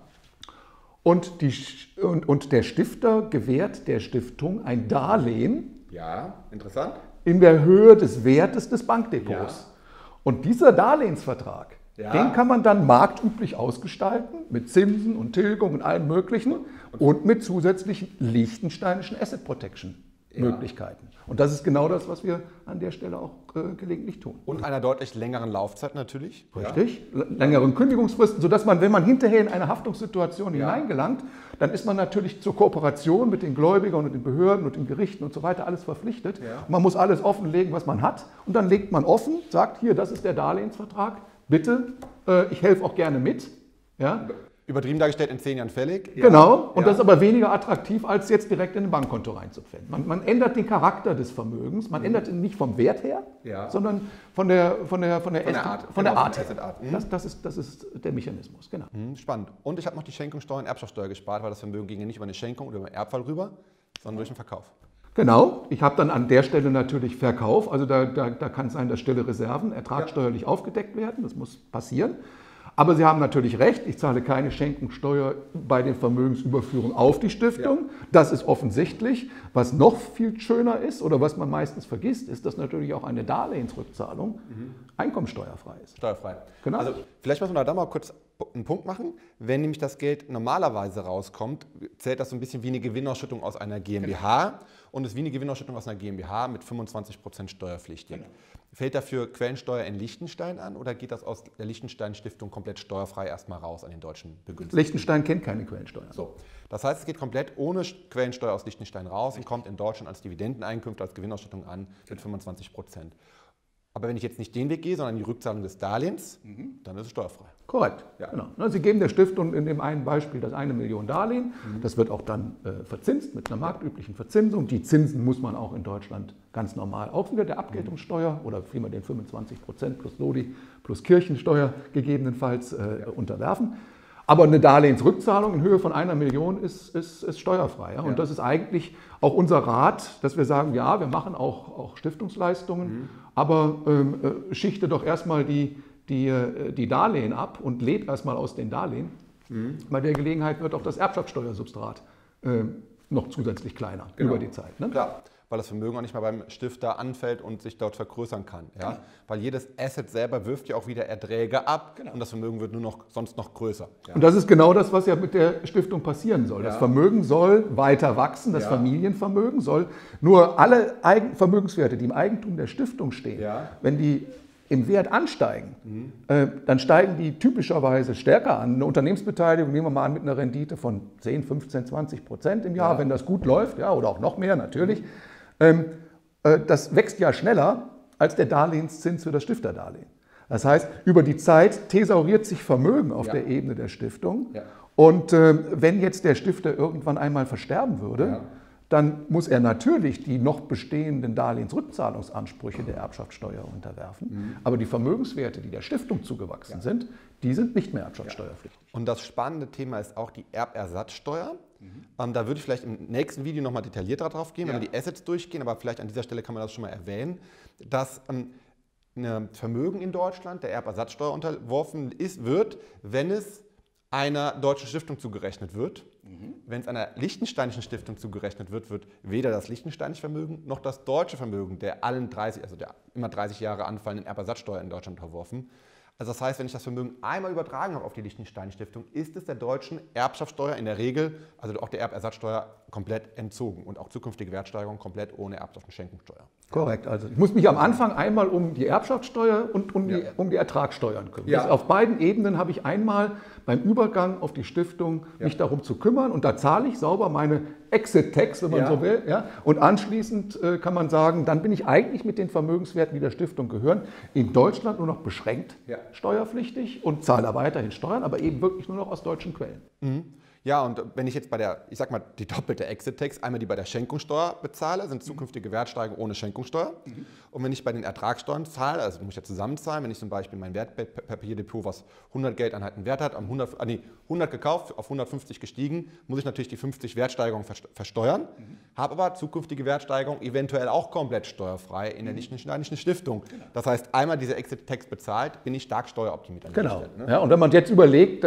Und, die, und, und der Stifter gewährt der Stiftung ein Darlehen. Ja, interessant. In der Höhe des Wertes des Bankdepots. Ja. Und dieser Darlehensvertrag, ja. den kann man dann marktüblich ausgestalten, mit Zinsen und Tilgung und allem Möglichen und, und, und mit zusätzlichen liechtensteinischen Asset Protection ja. Möglichkeiten. Und das ist genau das, was wir an der Stelle auch äh, gelegentlich tun. Und einer deutlich längeren Laufzeit natürlich. Richtig, ja. längeren Kündigungsfristen, sodass man, wenn man hinterher in eine Haftungssituation ja. hineingelangt, dann ist man natürlich zur Kooperation mit den Gläubigern und den Behörden und den Gerichten und so weiter alles verpflichtet. Ja. Und man muss alles offenlegen, was man hat. Und dann legt man offen, sagt, hier, das ist der Darlehensvertrag, bitte, äh, ich helfe auch gerne mit. Ja. Übertrieben dargestellt, in zehn Jahren fällig. Ja. Genau, und ja. das ist aber weniger attraktiv, als jetzt direkt in ein Bankkonto reinzupfänden. Man, man ändert den Charakter des Vermögens, man mhm. ändert ihn nicht vom Wert her, ja. sondern von der, von der, von der, von der Art, von genau, der Art her. Art. Mhm. Das, das, ist, das ist der Mechanismus, genau. Mhm, spannend. Und ich habe noch die Schenkungssteuer und Erbschaftssteuer gespart, weil das Vermögen ging ja nicht über eine Schenkung oder über einen Erbfall rüber, sondern durch den Verkauf. Genau, ich habe dann an der Stelle natürlich Verkauf, also da, da, da kann es sein, dass stille Reserven ertragssteuerlich ja. aufgedeckt werden, das muss passieren. Aber Sie haben natürlich recht, ich zahle keine Schenkungssteuer bei den Vermögensüberführungen auf die Stiftung. Ja. Das ist offensichtlich. Was noch viel schöner ist oder was man meistens vergisst, ist, dass natürlich auch eine Darlehensrückzahlung mhm. einkommensteuerfrei ist. Steuerfrei. Genau. Also vielleicht müssen wir da mal kurz einen Punkt machen. Wenn nämlich das Geld normalerweise rauskommt, zählt das so ein bisschen wie eine Gewinnausschüttung aus einer GmbH genau. und ist wie eine Gewinnausschüttung aus einer GmbH mit fünfundzwanzig Prozent steuerpflichtig. Genau. Fällt dafür Quellensteuer in Liechtenstein an oder geht das aus der Liechtenstein-Stiftung komplett steuerfrei erstmal raus an den deutschen Begünstigten? Liechtenstein kennt keine Quellensteuer. So. Das heißt, es geht komplett ohne Quellensteuer aus Liechtenstein raus und kommt in Deutschland als Dividendeneinkünfte, als Gewinnausschüttung an mit fünfundzwanzig Prozent. Aber wenn ich jetzt nicht den Weg gehe, sondern die Rückzahlung des Darlehens, mhm. dann ist es steuerfrei. Korrekt. Ja. Genau. Sie geben der Stiftung in dem einen Beispiel das eine Million Darlehen. Mhm. Das wird auch dann äh, verzinst mit einer marktüblichen Verzinsung. Die Zinsen muss man auch in Deutschland ganz normal auch wieder der Abgeltungssteuer oder vielmehr den fünfundzwanzig Prozent plus Lodi plus Kirchensteuer gegebenenfalls äh, ja. unterwerfen. Aber eine Darlehensrückzahlung in Höhe von einer Million ist, ist, ist steuerfrei. Ja? Und ja. das ist eigentlich auch unser Rat, dass wir sagen, ja, wir machen auch, auch Stiftungsleistungen, mhm. aber ähm, äh, schichte doch erstmal die, die, die Darlehen ab und lebe erstmal aus den Darlehen. Mhm. Bei der Gelegenheit wird auch das Erbschaftssteuersubstrat äh, noch zusätzlich kleiner genau. über die Zeit. Ne? Klar. Weil das Vermögen auch nicht mehr beim Stifter anfällt und sich dort vergrößern kann. Ja? Genau. Weil jedes Asset selber wirft ja auch wieder Erträge ab genau. und das Vermögen wird nur noch, sonst noch größer. Ja. Und das ist genau das, was ja mit der Stiftung passieren soll. Ja. Das Vermögen soll weiter wachsen, das ja. Familienvermögen soll nur alle Eigen Vermögenswerte, die im Eigentum der Stiftung stehen, ja. wenn die im Wert ansteigen, mhm. äh, dann steigen die typischerweise stärker an. Eine Unternehmensbeteiligung, nehmen wir mal an, mit einer Rendite von zehn, fünfzehn, zwanzig Prozent im Jahr, ja. wenn das gut läuft, ja, oder auch noch mehr natürlich. Mhm. Ähm, äh, das wächst ja schneller als der Darlehenszins für das Stifterdarlehen. Das heißt, über die Zeit thesauriert sich Vermögen auf ja. der Ebene der Stiftung. Ja. Und äh, wenn jetzt der Stifter irgendwann einmal versterben würde, ja. dann muss er natürlich die noch bestehenden Darlehensrückzahlungsansprüche der Erbschaftssteuer unterwerfen. Mhm. Aber die Vermögenswerte, die der Stiftung zugewachsen ja. sind, die sind nicht mehr erbschaftssteuerpflichtig. Ja. Und das spannende Thema ist auch die Erbersatzsteuer. Mhm. Ähm, da würde ich vielleicht im nächsten Video nochmal detaillierter drauf gehen, ja. wenn wir die Assets durchgehen, aber vielleicht an dieser Stelle kann man das schon mal erwähnen, dass ähm, ein Vermögen in Deutschland der Erbersatzsteuer unterworfen ist, wird, wenn es einer deutschen Stiftung zugerechnet wird. Mhm. Wenn es einer liechtensteinischen Stiftung zugerechnet wird, wird weder das liechtensteinische Vermögen noch das deutsche Vermögen der allen dreißig, also der immer dreißig Jahre anfallenden Erbersatzsteuer in Deutschland unterworfen. Also das heißt, wenn ich das Vermögen einmal übertragen habe auf die Liechtensteinische Stiftung, ist es der deutschen Erbschaftssteuer in der Regel, also auch der Erbersatzsteuer, komplett entzogen und auch zukünftige Wertsteigerung komplett ohne Erbschafts- und Schenkungssteuer. Korrekt. Also ich muss mich am Anfang einmal um die Erbschaftssteuer und um die, ja. um die Ertragssteuern kümmern. Ja. Auf beiden Ebenen habe ich einmal beim Übergang auf die Stiftung ja. mich darum zu kümmern und da zahle ich sauber meine Exit-Tax, wenn man ja. so will. Ja? Und anschließend äh, kann man sagen, dann bin ich eigentlich mit den Vermögenswerten, die der Stiftung gehören, in Deutschland nur noch beschränkt ja. steuerpflichtig und zahle da weiterhin Steuern, aber eben wirklich nur noch aus deutschen Quellen. Mhm. Ja, und wenn ich jetzt bei der, ich sag mal, die doppelte Exit-Tax, einmal die bei der Schenkungssteuer bezahle, sind zukünftige Wertsteigerungen ohne Schenkungssteuer. Mhm. Und wenn ich bei den Ertragssteuern zahle, also muss ich ja zusammenzahlen, wenn ich zum Beispiel mein Wertpapierdepot, was hundert Geldeinheiten Wert hat, am hundert, ah nee, hundert gekauft, auf hundertfünfzig gestiegen, muss ich natürlich die fünfzig Wertsteigerungen versteuern, mhm. habe aber zukünftige Wertsteigerungen eventuell auch komplett steuerfrei in der liechtensteinischen Stiftung. Genau. Das heißt, einmal diese Exit-Tax bezahlt, bin ich stark steueroptimiert an der Genau. Stelle, ne? Ja, und wenn man jetzt überlegt,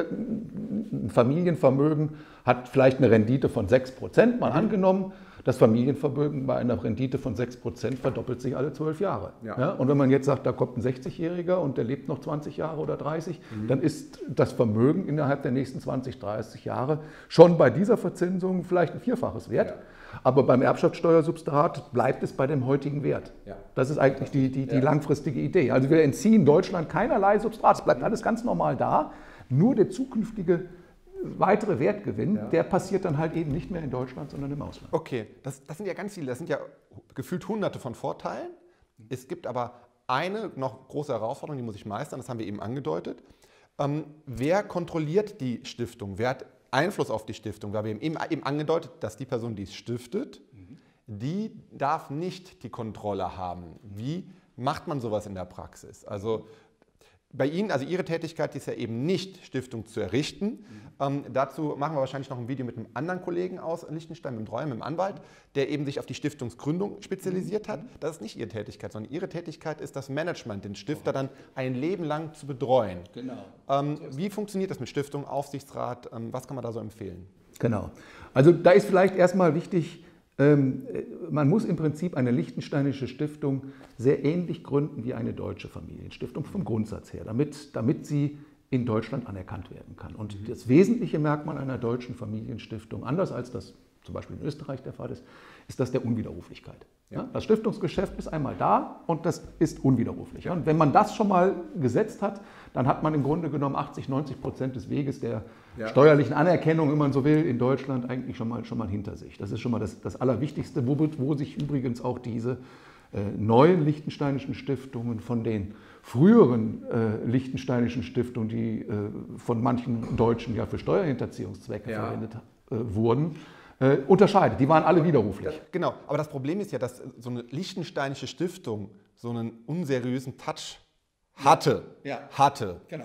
ein Familienvermögen hat vielleicht eine Rendite von sechs Prozent mal mhm. angenommen. Das Familienvermögen bei einer Rendite von sechs Prozent verdoppelt sich alle zwölf Jahre. Ja. Ja, und wenn man jetzt sagt, da kommt ein sechzigjähriger und der lebt noch zwanzig Jahre oder dreißig, mhm. dann ist das Vermögen innerhalb der nächsten zwanzig, dreißig Jahre schon bei dieser Verzinsung vielleicht ein Vierfaches wert. Ja. Aber beim Erbschaftssteuersubstrat bleibt es bei dem heutigen Wert. Ja. Das ist eigentlich die, die, die ja. langfristige Idee. Also wir entziehen Deutschland keinerlei Substrat. Es bleibt alles ganz normal da. Nur der zukünftige weitere Wertgewinn, ja. der passiert dann halt eben nicht mehr in Deutschland, sondern im Ausland. Okay, das, das sind ja ganz viele, das sind ja gefühlt hunderte von Vorteilen. Es gibt aber eine noch große Herausforderung, die muss ich meistern, das haben wir eben angedeutet. Ähm, wer kontrolliert die Stiftung? Wer hat Einfluss auf die Stiftung? Wir haben eben, eben angedeutet, dass die Person, die es stiftet, mhm. die darf nicht die Kontrolle haben. Wie macht man sowas in der Praxis? Also bei Ihnen, also Ihre Tätigkeit ist ja eben nicht, Stiftung zu errichten. Mhm. Ähm, dazu machen wir wahrscheinlich noch ein Video mit einem anderen Kollegen aus Liechtenstein, mit dem Treuer, mit dem Anwalt, der eben sich auf die Stiftungsgründung spezialisiert hat. Das ist nicht Ihre Tätigkeit, sondern Ihre Tätigkeit ist das Management, den Stifter dann ein Leben lang zu betreuen. Genau. Ähm, wie funktioniert das mit Stiftung, Aufsichtsrat? Ähm, was kann man da so empfehlen? Genau. Also da ist vielleicht erstmal wichtig, Ähm, man muss im Prinzip eine liechtensteinische Stiftung sehr ähnlich gründen wie eine deutsche Familienstiftung vom Grundsatz her, damit, damit sie in Deutschland anerkannt werden kann. Und mhm. das wesentliche Merkmal einer deutschen Familienstiftung, anders als das zum Beispiel in Österreich der Fall ist, ist das der Unwiderruflichkeit. Ja. Das Stiftungsgeschäft ist einmal da und das ist unwiderruflich. Ja. Und wenn man das schon mal gesetzt hat, dann hat man im Grunde genommen achtzig, neunzig Prozent des Weges der ja. steuerlichen Anerkennung, wenn man so will, in Deutschland eigentlich schon mal, schon mal hinter sich. Das ist schon mal das, das Allerwichtigste, wo, wo sich übrigens auch diese äh, neuen liechtensteinischen Stiftungen von den früheren äh, liechtensteinischen Stiftungen, die äh, von manchen Deutschen ja für Steuerhinterziehungszwecke ja. verwendet äh, wurden, Äh, unterscheidet. Die waren alle widerruflich. Das, genau, aber das Problem ist ja, dass so eine liechtensteinische Stiftung so einen unseriösen Touch hatte. Ja. hatte. Genau.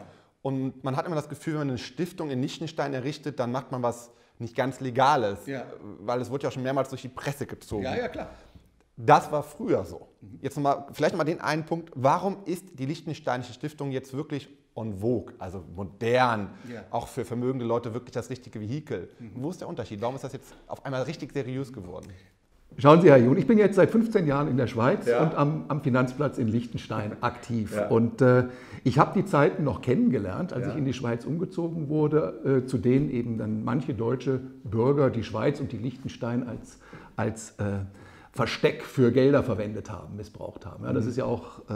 Und man hat immer das Gefühl, wenn man eine Stiftung in Liechtenstein errichtet, dann macht man was nicht ganz Legales, ja. weil es wurde ja schon mehrmals durch die Presse gezogen. Ja, ja, klar. Das war früher so. Jetzt noch mal, vielleicht noch mal den einen Punkt, warum ist die Liechtensteinische Stiftung jetzt wirklich en vogue, also modern, ja. auch für vermögende Leute wirklich das richtige Vehikel? Mhm. Wo ist der Unterschied? Warum ist das jetzt auf einmal richtig seriös geworden? Schauen Sie, Herr Jun, ich bin jetzt seit fünfzehn Jahren in der Schweiz ja. und am, am Finanzplatz in Liechtenstein aktiv. Ja. Und äh, ich habe die Zeiten noch kennengelernt, als ja. ich in die Schweiz umgezogen wurde, äh, zu denen eben dann manche deutsche Bürger die Schweiz und die Liechtenstein als, als äh, Versteck für Gelder verwendet haben, missbraucht haben. Ja, das ist ja auch äh,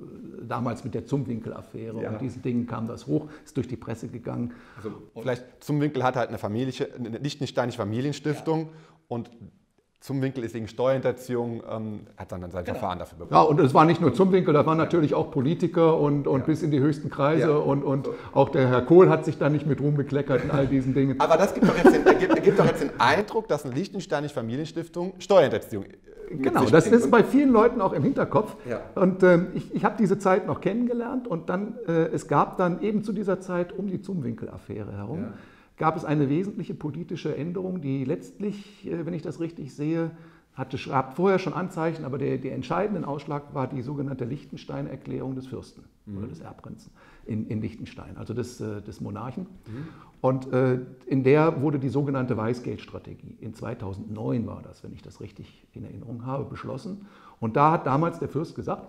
damals mit der Zumwinkel-Affäre ja. und diesen Dingen kam das hoch, ist durch die Presse gegangen. Also vielleicht Zumwinkel hat halt eine, Familie, eine liechtensteinische Familienstiftung ja. und Zumwinkel ist wegen Steuerhinterziehung, ähm, hat dann sein genau. Verfahren dafür bekommen. Ja, und es war nicht nur Zumwinkel, da waren natürlich auch Politiker und, und ja. bis in die höchsten Kreise ja. und, und auch der Herr Kohl hat sich da nicht mit Ruhm bekleckert in all diesen Dingen. Aber das gibt doch jetzt den, gibt, gibt doch jetzt den Eindruck, dass eine liechtensteinische Familienstiftung Steuerhinterziehung Genau, das ist bei vielen Leuten auch im Hinterkopf. Ja. Und äh, ich, ich habe diese Zeit noch kennengelernt und dann, äh, es gab dann eben zu dieser Zeit um die Zumwinkel-Affäre herum, ja. gab es eine wesentliche politische Änderung, die letztlich, wenn ich das richtig sehe, hatte vorher schon Anzeichen, aber der, der entscheidende Ausschlag war die sogenannte Liechtenstein-Erklärung des Fürsten mhm. oder des Erbprinzen in, in Liechtenstein, also des, des Monarchen. Mhm. Und äh, in der wurde die sogenannte Weißgeldstrategie, in zweitausendneun war das, wenn ich das richtig in Erinnerung habe, beschlossen. Und da hat damals der Fürst gesagt,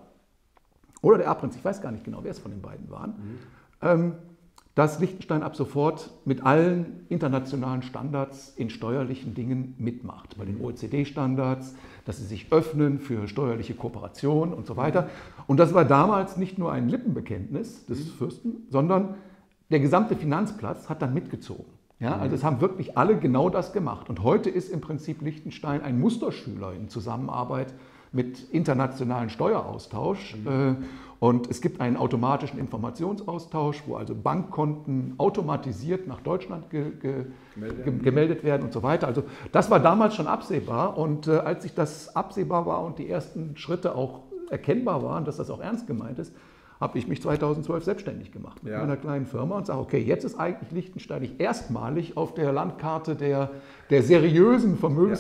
oder der Erbprinz, ich weiß gar nicht genau, wer es von den beiden waren, mhm. ähm, dass Liechtenstein ab sofort mit allen internationalen Standards in steuerlichen Dingen mitmacht. Bei den O E C D-Standards, dass sie sich öffnen für steuerliche Kooperation und so weiter. Und das war damals nicht nur ein Lippenbekenntnis des Fürsten, sondern der gesamte Finanzplatz hat dann mitgezogen. Ja, also es haben wirklich alle genau das gemacht. Und heute ist im Prinzip Liechtenstein ein Musterschüler in Zusammenarbeit mit internationalen Steueraustausch. Mhm. Und es gibt einen automatischen Informationsaustausch, wo also Bankkonten automatisiert nach Deutschland ge ge gemeldet. gemeldet werden und so weiter. Also das war damals schon absehbar. Und äh, als sich das absehbar war und die ersten Schritte auch erkennbar waren, dass das auch ernst gemeint ist, habe ich mich zweitausendzwölf selbstständig gemacht mit ja. einer kleinen Firma und sage, okay, jetzt ist eigentlich Liechtenstein erstmalig auf der Landkarte der, der seriösen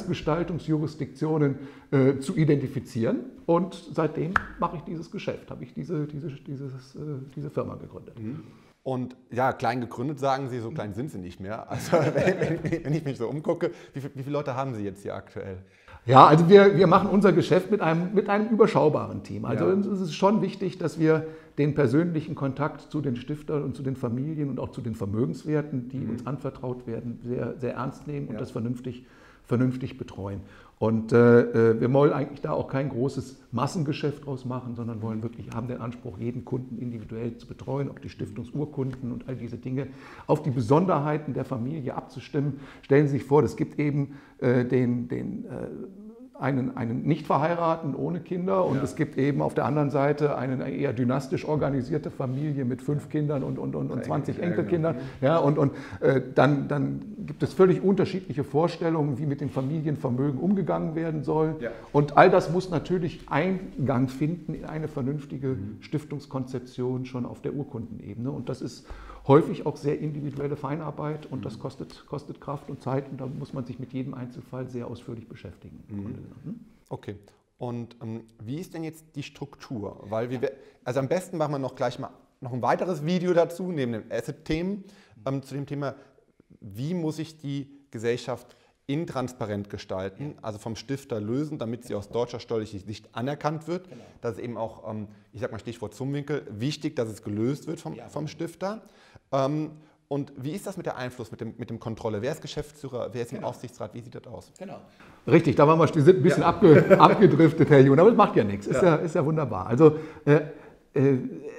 Vermögensgestaltungsjurisdiktionen äh, zu identifizieren. Und seitdem mache ich dieses Geschäft, habe ich diese, diese, dieses, äh, diese Firma gegründet. Mhm. Und ja, klein gegründet sagen Sie, so klein sind Sie nicht mehr. Also wenn, wenn, wenn ich mich so umgucke, wie, wie viele Leute haben Sie jetzt hier aktuell? Ja, also wir, wir machen unser Geschäft mit einem, mit einem überschaubaren Team. Also ja. es ist schon wichtig, dass wir den persönlichen Kontakt zu den Stiftern und zu den Familien und auch zu den Vermögenswerten, die mhm. uns anvertraut werden, sehr, sehr ernst nehmen und ja. das vernünftig, vernünftig betreuen. Und äh, wir wollen eigentlich da auch kein großes Massengeschäft draus machen, sondern wollen wirklich, haben den Anspruch, jeden Kunden individuell zu betreuen, auch die Stiftungsurkunden und all diese Dinge auf die Besonderheiten der Familie abzustimmen. Stellen Sie sich vor, es gibt eben äh, den, den äh, einen, einen Nicht-Verheirateten ohne Kinder und ja. es gibt eben auf der anderen Seite eine eher dynastisch organisierte Familie mit fünf Kindern und, und, und, und zwanzig Enkelkindern. Ja, und und äh, dann, dann gibt es völlig unterschiedliche Vorstellungen, wie mit dem Familienvermögen umgegangen werden soll. Ja. Und all das muss natürlich Eingang finden in eine vernünftige mhm. Stiftungskonzeption schon auf der Urkundenebene. Und das ist häufig auch sehr individuelle Feinarbeit und das kostet, kostet Kraft und Zeit und da muss man sich mit jedem Einzelfall sehr ausführlich beschäftigen. Mhm. Okay. Und ähm, wie ist denn jetzt die Struktur? Weil wir, also am besten machen wir noch gleich mal noch ein weiteres Video dazu, neben den Asset-Themen, ähm, zu dem Thema, wie muss ich die Gesellschaft intransparent gestalten, also vom Stifter lösen, damit sie aus deutscher steuerlicher Sicht anerkannt wird. Genau. Das ist eben auch, ähm, ich sage mal Stichwort Zumwinkel, wichtig, dass es gelöst wird vom, ja. vom Stifter. Ähm, und wie ist das mit der Einfluss, mit dem, mit dem Kontrolle? Wer ist Geschäftsführer, wer ist genau. im Aufsichtsrat, wie sieht das aus? Genau. Richtig, da waren wir sind ein bisschen ja. abge, abgedriftet, Herr Jun, aber das macht ja nichts, ist ja, ja, ist ja wunderbar. Also äh, äh,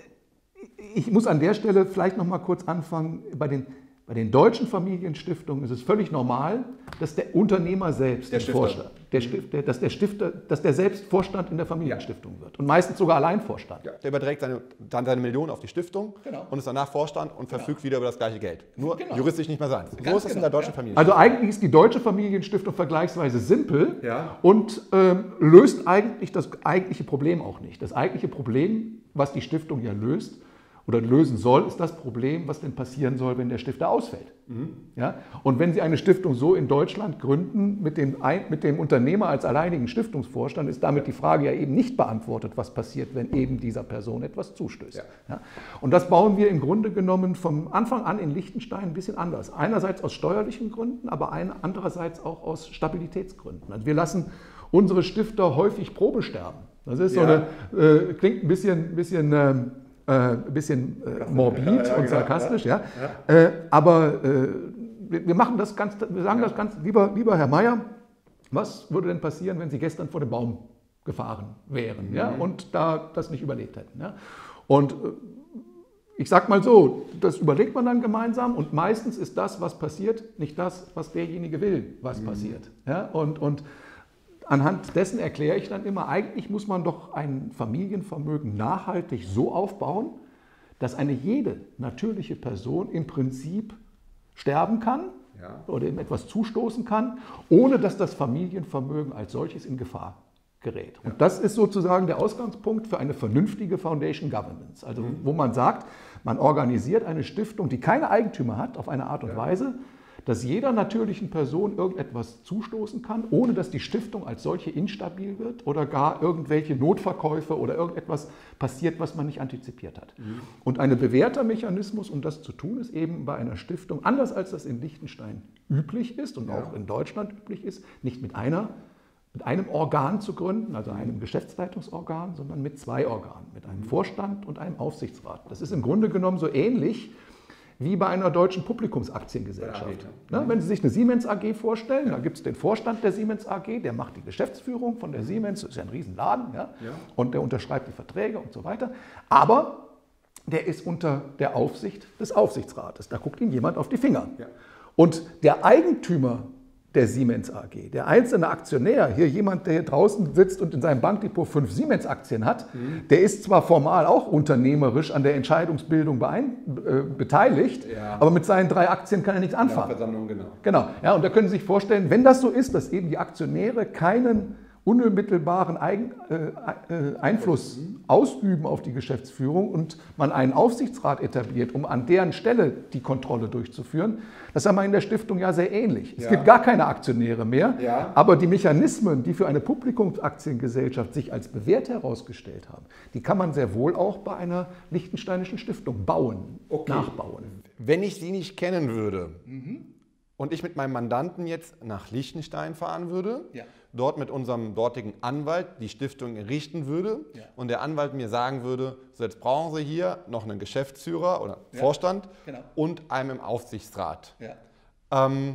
ich muss an der Stelle vielleicht noch mal kurz anfangen, bei den Bei den deutschen Familienstiftungen ist es völlig normal, dass der Unternehmer selbst, der Vorstand, der Stifter, dass der Stifter, dass der selbst Vorstand in der Familienstiftung ja. wird und meistens sogar Alleinvorstand. Ja. Der überträgt seine, dann seine Millionen auf die Stiftung genau. und ist danach Vorstand und verfügt genau. wieder über das gleiche Geld. Nur genau. juristisch nicht mehr sein. So ist es genau. in der deutschen ja. Familienstiftung. Also eigentlich ist die deutsche Familienstiftung vergleichsweise simpel ja. und ähm, löst eigentlich das eigentliche Problem auch nicht. Das eigentliche Problem, was die Stiftung ja löst, oder lösen soll, ist das Problem, was denn passieren soll, wenn der Stifter ausfällt. Mhm. Ja? Und wenn Sie eine Stiftung so in Deutschland gründen, mit dem, mit dem Unternehmer als alleinigen Stiftungsvorstand, ist damit die Frage ja eben nicht beantwortet, was passiert, wenn eben dieser Person etwas zustößt. Ja. Ja? Und das bauen wir im Grunde genommen vom Anfang an in Liechtenstein ein bisschen anders. Einerseits aus steuerlichen Gründen, aber andererseits auch aus Stabilitätsgründen. Also wir lassen unsere Stifter häufig Probesterben. Das ist ja. so eine, äh, klingt ein bisschen, bisschen ähm, ein bisschen äh, morbid ja, ja, und sarkastisch, ja. ja. ja. Äh, aber äh, wir, wir machen das ganz, wir sagen ja. das ganz, lieber, lieber Herr Meier, was würde denn passieren, wenn Sie gestern vor dem Baum gefahren wären mhm. ja, und da das nicht überlebt hätten? Ja? Und äh, ich sage mal so, das überlegt man dann gemeinsam und meistens ist das, was passiert, nicht das, was derjenige will, was mhm. passiert. Ja? Und, und anhand dessen erkläre ich dann immer, eigentlich muss man doch ein Familienvermögen nachhaltig so aufbauen, dass eine jede natürliche Person im Prinzip sterben kann ja. oder ihm etwas zustoßen kann, ohne dass das Familienvermögen als solches in Gefahr gerät. Und ja. das ist sozusagen der Ausgangspunkt für eine vernünftige Foundation Governance. Also mhm. wo man sagt, man organisiert eine Stiftung, die keine Eigentümer hat, auf eine Art und ja. Weise, dass jeder natürlichen Person irgendetwas zustoßen kann, ohne dass die Stiftung als solche instabil wird oder gar irgendwelche Notverkäufe oder irgendetwas passiert, was man nicht antizipiert hat. Mhm. Und ein bewährter Mechanismus, um das zu tun, ist eben bei einer Stiftung, anders als das in Liechtenstein üblich ist und ja. auch in Deutschland üblich ist, nicht mit einer, mit einem Organ zu gründen, also einem Geschäftsleitungsorgan, sondern mit zwei Organen, mit einem Vorstand und einem Aufsichtsrat. Das ist im Grunde genommen so ähnlich wie bei einer deutschen Publikumsaktiengesellschaft. Ja, wenn Sie sich eine Siemens A G vorstellen, ja. da gibt es den Vorstand der Siemens A G, der macht die Geschäftsführung von der Siemens, das ist ja ein Riesenladen, ja, ja. und der unterschreibt die Verträge und so weiter. Aber der ist unter der Aufsicht des Aufsichtsrates, da guckt ihm jemand auf die Finger. Ja. Und der Eigentümer der Siemens A G, der einzelne Aktionär, hier jemand, der hier draußen sitzt und in seinem Bankdepot fünf Siemens-Aktien hat, mhm. der ist zwar formal auch unternehmerisch an der Entscheidungsbildung beein, äh, beteiligt, ja. aber mit seinen drei Aktien kann er nichts anfangen. Ja, Versammlung, genau. Genau. Ja, und da können Sie sich vorstellen, wenn das so ist, dass eben die Aktionäre keinen unmittelbaren Eigen, äh, Einfluss ausüben auf die Geschäftsführung und man einen Aufsichtsrat etabliert, um an deren Stelle die Kontrolle durchzuführen, das haben wir in der Stiftung ja sehr ähnlich. Es ja. gibt gar keine Aktionäre mehr, ja. aber die Mechanismen, die für eine Publikumsaktiengesellschaft sich als bewährt herausgestellt haben, die kann man sehr wohl auch bei einer liechtensteinischen Stiftung bauen, okay. nachbauen. Wenn ich Sie nicht kennen würde mhm. und ich mit meinem Mandanten jetzt nach Liechtenstein fahren würde, ja. dort mit unserem dortigen Anwalt die Stiftung errichten würde ja. und der Anwalt mir sagen würde, so jetzt brauchen Sie hier noch einen Geschäftsführer oder ja. Vorstand genau. und einen im Aufsichtsrat. Ja. Ähm,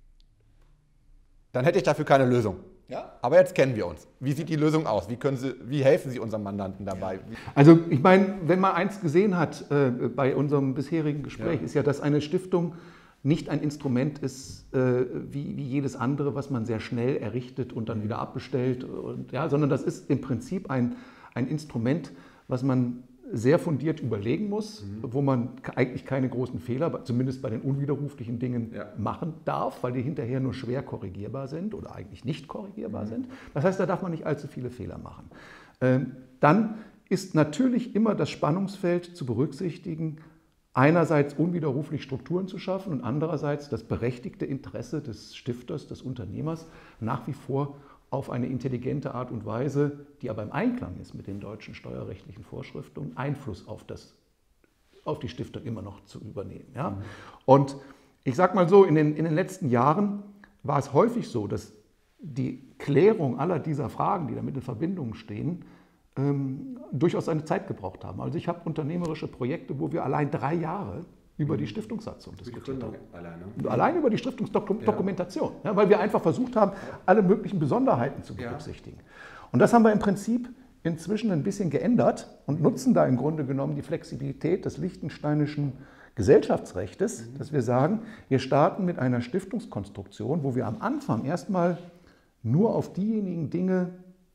dann hätte ich dafür keine Lösung. Ja. Aber jetzt kennen wir uns. Wie sieht die Lösung aus? Wie, können Sie, wie helfen Sie unserem Mandanten dabei? Ja. Also ich meine, wenn man eins gesehen hat äh, bei unserem bisherigen Gespräch, ja. ist ja, dass eine Stiftung nicht ein Instrument ist äh, wie, wie jedes andere, was man sehr schnell errichtet und dann wieder abbestellt, und, ja, sondern das ist im Prinzip ein, ein Instrument, was man sehr fundiert überlegen muss, mhm. wo man eigentlich keine großen Fehler, zumindest bei den unwiderruflichen Dingen, ja. machen darf, weil die hinterher nur schwer korrigierbar sind oder eigentlich nicht korrigierbar mhm. sind. Das heißt, da darf man nicht allzu viele Fehler machen. Ähm, dann ist natürlich immer das Spannungsfeld zu berücksichtigen, einerseits unwiderruflich Strukturen zu schaffen und andererseits das berechtigte Interesse des Stifters, des Unternehmers, nach wie vor auf eine intelligente Art und Weise, die aber im Einklang ist mit den deutschen steuerrechtlichen Vorschriften, Einfluss auf, das, auf die Stiftung immer noch zu übernehmen. Ja? Mhm. Und ich sage mal so, in den, in den letzten Jahren war es häufig so, dass die Klärung aller dieser Fragen, die damit in Verbindung stehen, ähm, durchaus eine Zeit gebraucht haben. Also ich habe unternehmerische Projekte, wo wir allein drei Jahre über die Stiftungssatzung diskutiert haben. Alleine. Allein über die Stiftungsdokumentation, ja. Ja, weil wir einfach versucht haben, alle möglichen Besonderheiten zu berücksichtigen. Ja. Und das haben wir im Prinzip inzwischen ein bisschen geändert und nutzen da im Grunde genommen die Flexibilität des liechtensteinischen Gesellschaftsrechtes, mhm. dass wir sagen, wir starten mit einer Stiftungskonstruktion, wo wir am Anfang erstmal nur auf diejenigen Dinge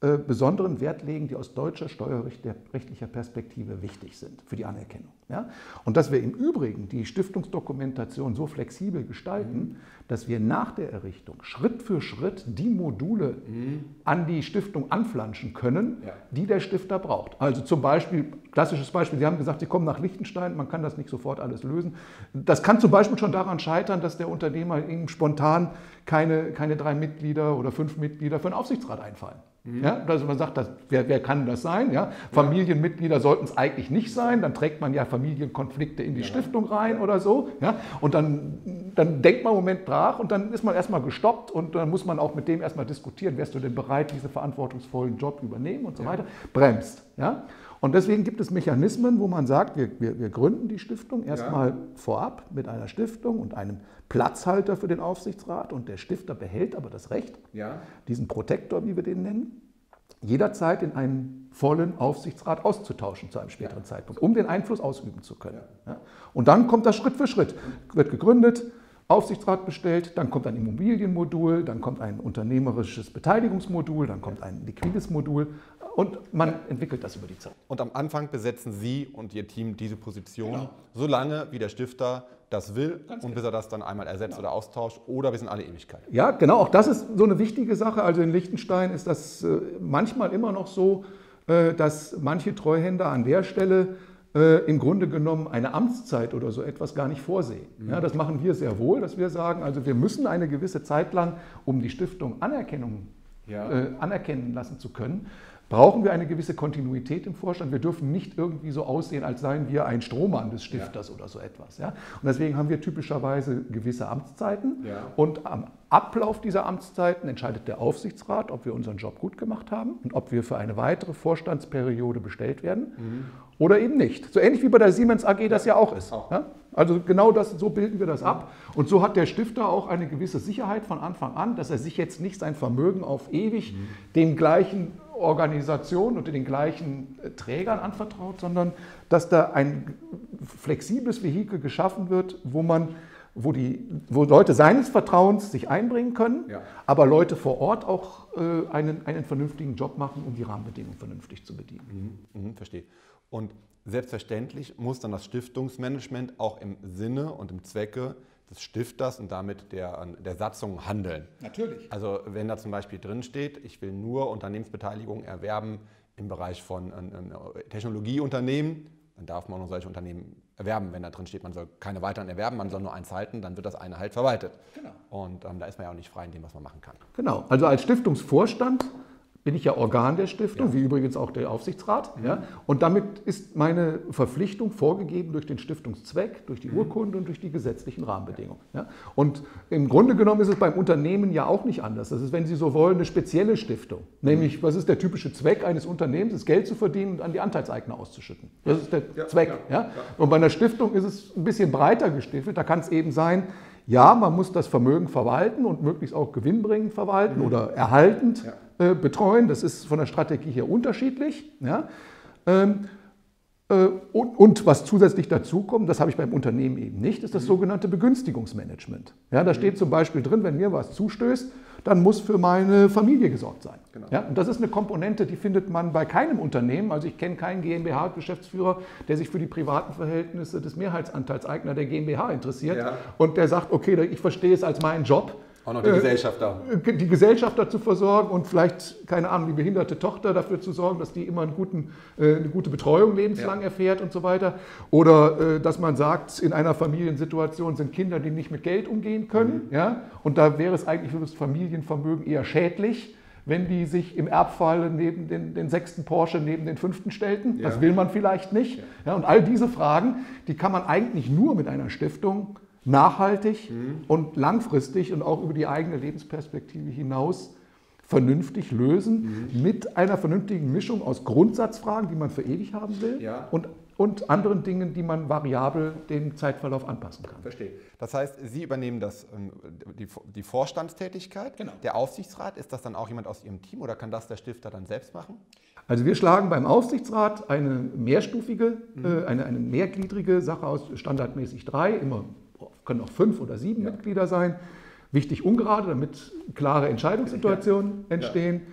äh, besonderen Wert legen, die aus deutscher steuerrechtlicher Perspektive wichtig sind für die Anerkennung. Ja? Und dass wir im Übrigen die Stiftungsdokumentation so flexibel gestalten, mhm. dass wir nach der Errichtung Schritt für Schritt die Module mhm. an die Stiftung anflanschen können, ja. die der Stifter braucht. Also zum Beispiel, klassisches Beispiel, Sie haben gesagt, Sie kommen nach Liechtenstein, man kann das nicht sofort alles lösen. Das kann zum Beispiel schon daran scheitern, dass der Unternehmer ihm spontan keine, keine drei Mitglieder oder fünf Mitglieder für einen Aufsichtsrat einfallen. Mhm. Ja, also man sagt, das, wer, wer kann das sein? Ja? Familienmitglieder sollten es eigentlich nicht sein, dann trägt man ja Familienkonflikte in die ja. Stiftung rein ja. oder so. Ja? Und dann, dann denkt man einen Moment nach und dann ist man erstmal gestoppt und dann muss man auch mit dem erstmal diskutieren, wärst du denn bereit, diesen verantwortungsvollen Job übernehmen und so ja. weiter. Bremst. Ja? Und deswegen gibt es Mechanismen, wo man sagt, wir, wir, wir gründen die Stiftung erstmal ja. vorab mit einer Stiftung und einem Platzhalter für den Aufsichtsrat und der Stifter behält aber das Recht, ja. diesen Protektor, wie wir den nennen, jederzeit in einen vollen Aufsichtsrat auszutauschen zu einem späteren ja. Zeitpunkt, um den Einfluss ausüben zu können. Ja. Ja. Und dann kommt das Schritt für Schritt, wird gegründet, Aufsichtsrat bestellt, dann kommt ein Immobilienmodul, dann kommt ein unternehmerisches Beteiligungsmodul, dann kommt ein liquides Modul und man ja. entwickelt das über die Zeit. Und am Anfang besetzen Sie und Ihr Team diese Position, genau. so lange wie der Stifter das will Ganz und genau. bis er das dann einmal ersetzt genau. oder austauscht oder bis in alle Ewigkeit. Ja, genau, auch das ist so eine wichtige Sache. Also in Liechtenstein ist das äh, manchmal immer noch so, äh, dass manche Treuhänder an der Stelle äh, im Grunde genommen eine Amtszeit oder so etwas gar nicht vorsehen. Mhm. Ja, das machen wir sehr wohl, dass wir sagen, also wir müssen eine gewisse Zeit lang, um die Stiftung Anerkennung, ja. äh, anerkennen lassen zu können, brauchen wir eine gewisse Kontinuität im Vorstand. Wir dürfen nicht irgendwie so aussehen, als seien wir ein Strohmann des Stifters ja. oder so etwas. Ja? Und deswegen haben wir typischerweise gewisse Amtszeiten. Ja. Und am Ablauf dieser Amtszeiten entscheidet der Aufsichtsrat, ob wir unseren Job gut gemacht haben und ob wir für eine weitere Vorstandsperiode bestellt werden mhm. oder eben nicht. So ähnlich wie bei der Siemens A G das ja auch ist. Auch. Ja? Also genau das, so bilden wir das ab. Und so hat der Stifter auch eine gewisse Sicherheit von Anfang an, dass er sich jetzt nicht sein Vermögen auf ewig mhm. dem gleichen Organisation und den gleichen Trägern anvertraut, sondern dass da ein flexibles Vehikel geschaffen wird, wo man, wo die, wo Leute seines Vertrauens sich einbringen können, ja. aber Leute vor Ort auch äh, einen, einen vernünftigen Job machen, um die Rahmenbedingungen vernünftig zu bedienen. Mhm, mhm, verstehe. Und selbstverständlich muss dann das Stiftungsmanagement auch im Sinne und im Zwecke des Stifters und damit der, der Satzung handeln. Natürlich. Also wenn da zum Beispiel drin steht, ich will nur Unternehmensbeteiligung erwerben im Bereich von äh, Technologieunternehmen, dann darf man auch solche Unternehmen erwerben. Wenn da drin steht, man soll keine weiteren erwerben, man soll nur eins halten, dann wird das eine halt verwaltet. Genau. Und ähm, da ist man ja auch nicht frei in dem, was man machen kann. Genau. Also als Stiftungsvorstand bin ich ja Organ der Stiftung, ja. wie übrigens auch der Aufsichtsrat. Mhm. Ja, und damit ist meine Verpflichtung vorgegeben durch den Stiftungszweck, durch die mhm. Urkunde und durch die gesetzlichen Rahmenbedingungen. Ja, und im Grunde genommen ist es beim Unternehmen ja auch nicht anders. Das ist, wenn Sie so wollen, eine spezielle Stiftung. Nämlich, was ist der typische Zweck eines Unternehmens? Ist Geld zu verdienen und an die Anteilseigner auszuschütten. Das ist der ja, Zweck. Ja, ja. Und bei einer Stiftung ist es ein bisschen breiter gestiefelt. Da kann es eben sein, ja, man muss das Vermögen verwalten und möglichst auch gewinnbringend verwalten mhm. oder erhaltend ja. äh, betreuen. Das ist von der Strategie her unterschiedlich. Ja. Ähm, äh, und, und was zusätzlich dazu kommt, das habe ich beim Unternehmen eben nicht, ist das mhm. sogenannte Begünstigungsmanagement. Ja, da mhm. steht zum Beispiel drin, wenn mir was zustößt, dann muss für meine Familie gesorgt sein. Genau. Ja, und das ist eine Komponente, die findet man bei keinem Unternehmen. Also ich kenne keinen GmbH-Geschäftsführer, der sich für die privaten Verhältnisse des Mehrheitsanteilseigner der GmbH interessiert ja. und der sagt, okay, ich verstehe es als meinen Job. Auch noch die äh, Gesellschafter. Die Gesellschafter zu versorgen und vielleicht, keine Ahnung, die behinderte Tochter dafür zu sorgen, dass die immer einen guten, äh, eine gute Betreuung lebenslang ja. erfährt und so weiter. Oder äh, dass man sagt, in einer Familiensituation sind Kinder, die nicht mit Geld umgehen können. Mhm. Ja? Und da wäre es eigentlich für das Familienvermögen eher schädlich, wenn die sich im Erbfall neben den, den sechsten Porsche neben den fünften stellten. Ja. Das will man vielleicht nicht. Ja. Ja, und all diese Fragen, die kann man eigentlich nur mit einer Stiftung nachhaltig mhm. und langfristig und auch über die eigene Lebensperspektive hinaus vernünftig lösen, mhm. mit einer vernünftigen Mischung aus Grundsatzfragen, die man für ewig haben will, ja. und, und anderen Dingen, die man variabel dem Zeitverlauf anpassen kann. Verstehe. Das heißt, Sie übernehmen das, die, die Vorstandstätigkeit. Genau. Der Aufsichtsrat, ist das dann auch jemand aus Ihrem Team oder kann das der Stifter dann selbst machen? Also wir schlagen beim Aufsichtsrat eine mehrstufige, mhm. äh, eine, eine mehrgliedrige Sache aus, standardmäßig drei, immer können auch fünf oder sieben ja. Mitglieder sein. Wichtig ungerade, damit klare Entscheidungssituationen ja. entstehen.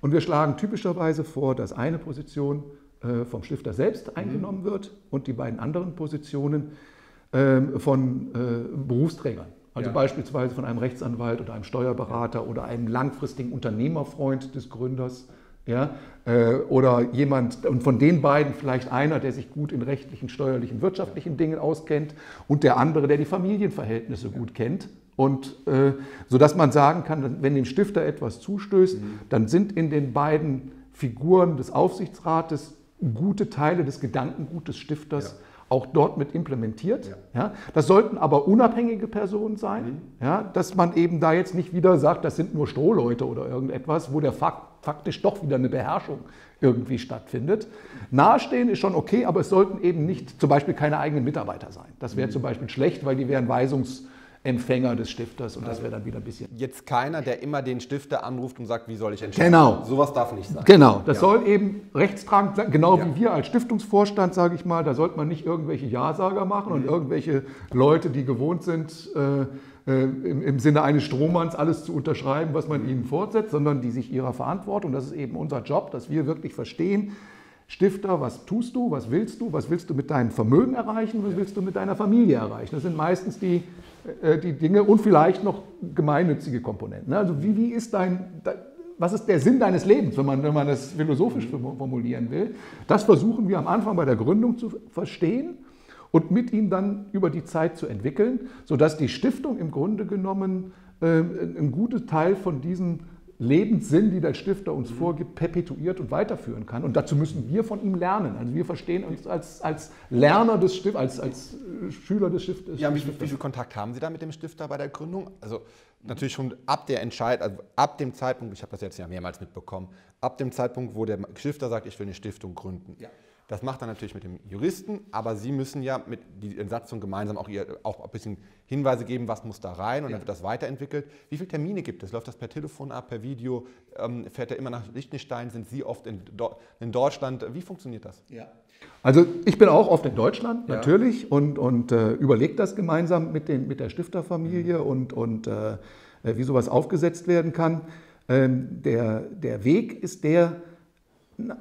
Und wir schlagen typischerweise vor, dass eine Position äh, vom Stifter selbst eingenommen mhm. wird und die beiden anderen Positionen äh, von äh, Berufsträgern. Also ja. beispielsweise von einem Rechtsanwalt oder einem Steuerberater ja. oder einem langfristigen Unternehmerfreund des Gründers. Ja, äh, oder jemand, und von den beiden vielleicht einer, der sich gut in rechtlichen, steuerlichen, wirtschaftlichen Dingen auskennt und der andere, der die Familienverhältnisse ja. gut kennt. Und äh, sodass man sagen kann, wenn dem Stifter etwas zustößt, mhm. dann sind in den beiden Figuren des Aufsichtsrates gute Teile des Gedankenguts des Stifters ja. auch dort mit implementiert. Ja. Ja, das sollten aber unabhängige Personen sein, mhm. ja, dass man eben da jetzt nicht wieder sagt, das sind nur Strohleute oder irgendetwas, wo der Fakt faktisch doch wieder eine Beherrschung irgendwie stattfindet. Nahestehen ist schon okay, aber es sollten eben nicht zum Beispiel keine eigenen Mitarbeiter sein. Das wäre mhm. zum Beispiel schlecht, weil die wären Weisungsempfänger des Stifters und das wäre dann wieder ein bisschen... Jetzt keiner, der immer den Stifter anruft und sagt, wie soll ich entscheiden. Genau. Sowas darf nicht sein. Genau, das ja. soll eben rechtstragend sein, genau ja. wie wir als Stiftungsvorstand, sage ich mal, da sollte man nicht irgendwelche Ja-Sager machen mhm. und irgendwelche Leute, die gewohnt sind, äh, Im, im Sinne eines Strohmanns alles zu unterschreiben, was man ihnen fortsetzt, sondern die sich ihrer Verantwortung, das ist eben unser Job, dass wir wirklich verstehen, Stifter, was tust du, was willst du, was willst du mit deinem Vermögen erreichen, was willst du mit deiner Familie erreichen. Das sind meistens die, die Dinge und vielleicht noch gemeinnützige Komponenten. Also wie, wie ist dein, was ist der Sinn deines Lebens, wenn man, wenn man das philosophisch formulieren will. Das versuchen wir am Anfang bei der Gründung zu verstehen und mit ihm dann über die Zeit zu entwickeln, sodass die Stiftung im Grunde genommen äh, einen guten Teil von diesem Lebenssinn, die der Stifter uns mhm. vorgibt, perpetuiert und weiterführen kann. Und dazu müssen wir von ihm lernen. Also wir verstehen uns als, als Lerner des Stifters, als, als Schüler des Stifters. Ja, wie, wie viel Kontakt haben Sie da mit dem Stifter bei der Gründung? Also natürlich schon ab der Entscheid, also ab dem Zeitpunkt, ich habe das jetzt ja mehrmals mitbekommen, ab dem Zeitpunkt, wo der Stifter sagt, ich will eine Stiftung gründen. Ja. Das macht er natürlich mit dem Juristen, aber Sie müssen ja mit der Satzung gemeinsam auch, ihr, auch ein bisschen Hinweise geben, was muss da rein und ja. dann wird das weiterentwickelt. Wie viele Termine gibt es? Läuft das per Telefon ab, per Video? Ähm, fährt er immer nach Liechtenstein? Sind Sie oft in, in Deutschland? Wie funktioniert das? Ja. Also ich bin auch oft in Deutschland, ja. natürlich, und, und äh, überlege das gemeinsam mit, den, mit der Stifterfamilie mhm. und, und äh, wie sowas aufgesetzt werden kann. Ähm, der, der Weg ist der... Na,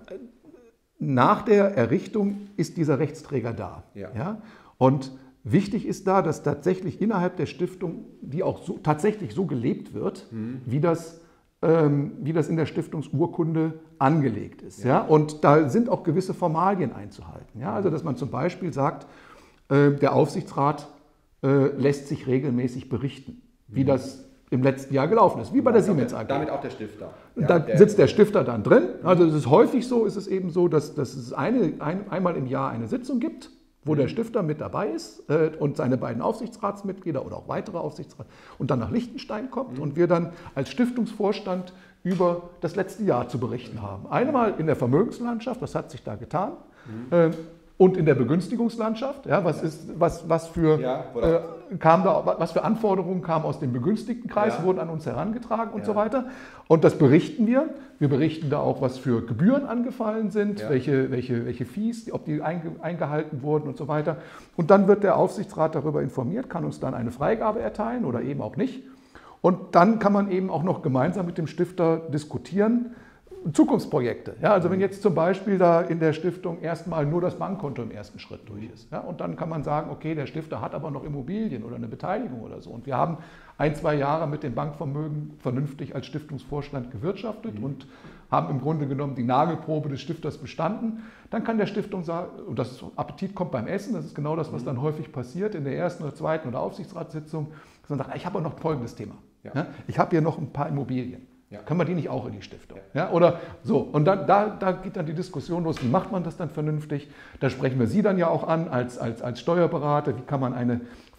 Nach der Errichtung ist dieser Rechtsträger da. Ja. Ja? Und wichtig ist da, dass tatsächlich innerhalb der Stiftung, die auch so, tatsächlich so gelebt wird, mhm. wie, das, ähm, wie das in der Stiftungsurkunde angelegt ist. Ja. Ja? Und da sind auch gewisse Formalien einzuhalten. Ja? Also dass man zum Beispiel sagt, äh, der Aufsichtsrat äh, lässt sich regelmäßig berichten, mhm. wie das im letzten Jahr gelaufen ist, wie bei der Siemens A G. Damit auch der Stifter. Ja, da der sitzt der Stifter dann drin. Also es ist häufig so, ist es eben so, dass, dass es eine, ein, einmal im Jahr eine Sitzung gibt, wo mhm. der Stifter mit dabei ist äh, und seine beiden Aufsichtsratsmitglieder oder auch weitere Aufsichtsrats und dann nach Liechtenstein kommt mhm. und wir dann als Stiftungsvorstand über das letzte Jahr zu berichten haben. Einmal in der Vermögenslandschaft, was hat sich da getan? Mhm. Äh, Und in der Begünstigungslandschaft, ja, was, ist, was, was, für, ja, äh, kam da, was für Anforderungen kamen aus dem Begünstigtenkreis, ja. wurden an uns herangetragen und ja. so weiter. Und das berichten wir. Wir berichten da auch, was für Gebühren angefallen sind, ja. welche, welche, welche Fees, ob die einge, eingehalten wurden und so weiter. Und dann wird der Aufsichtsrat darüber informiert, kann uns dann eine Freigabe erteilen oder eben auch nicht. Und dann kann man eben auch noch gemeinsam mit dem Stifter diskutieren, Zukunftsprojekte. Ja, also wenn jetzt zum Beispiel da in der Stiftung erstmal nur das Bankkonto im ersten Schritt durch ist. Ja, und dann kann man sagen, okay, der Stifter hat aber noch Immobilien oder eine Beteiligung oder so. Und wir haben ein, zwei Jahre mit dem Bankvermögen vernünftig als Stiftungsvorstand gewirtschaftet mhm. und haben im Grunde genommen die Nagelprobe des Stifters bestanden. Dann kann der Stiftung sagen, und das ist, Appetit kommt beim Essen, das ist genau das, was dann häufig passiert in der ersten oder zweiten oder Aufsichtsratssitzung, dass man sagt, ich habe aber noch folgendes Thema. Ja. Ja, ich habe hier noch ein paar Immobilien. Ja. Können wir die nicht auch in die Stiftung? Ja. Ja, oder so. Und dann, da, da geht dann die Diskussion los, wie macht man das dann vernünftig? Da sprechen wir Sie dann ja auch an als, als, als Steuerberater. Wie kann man eine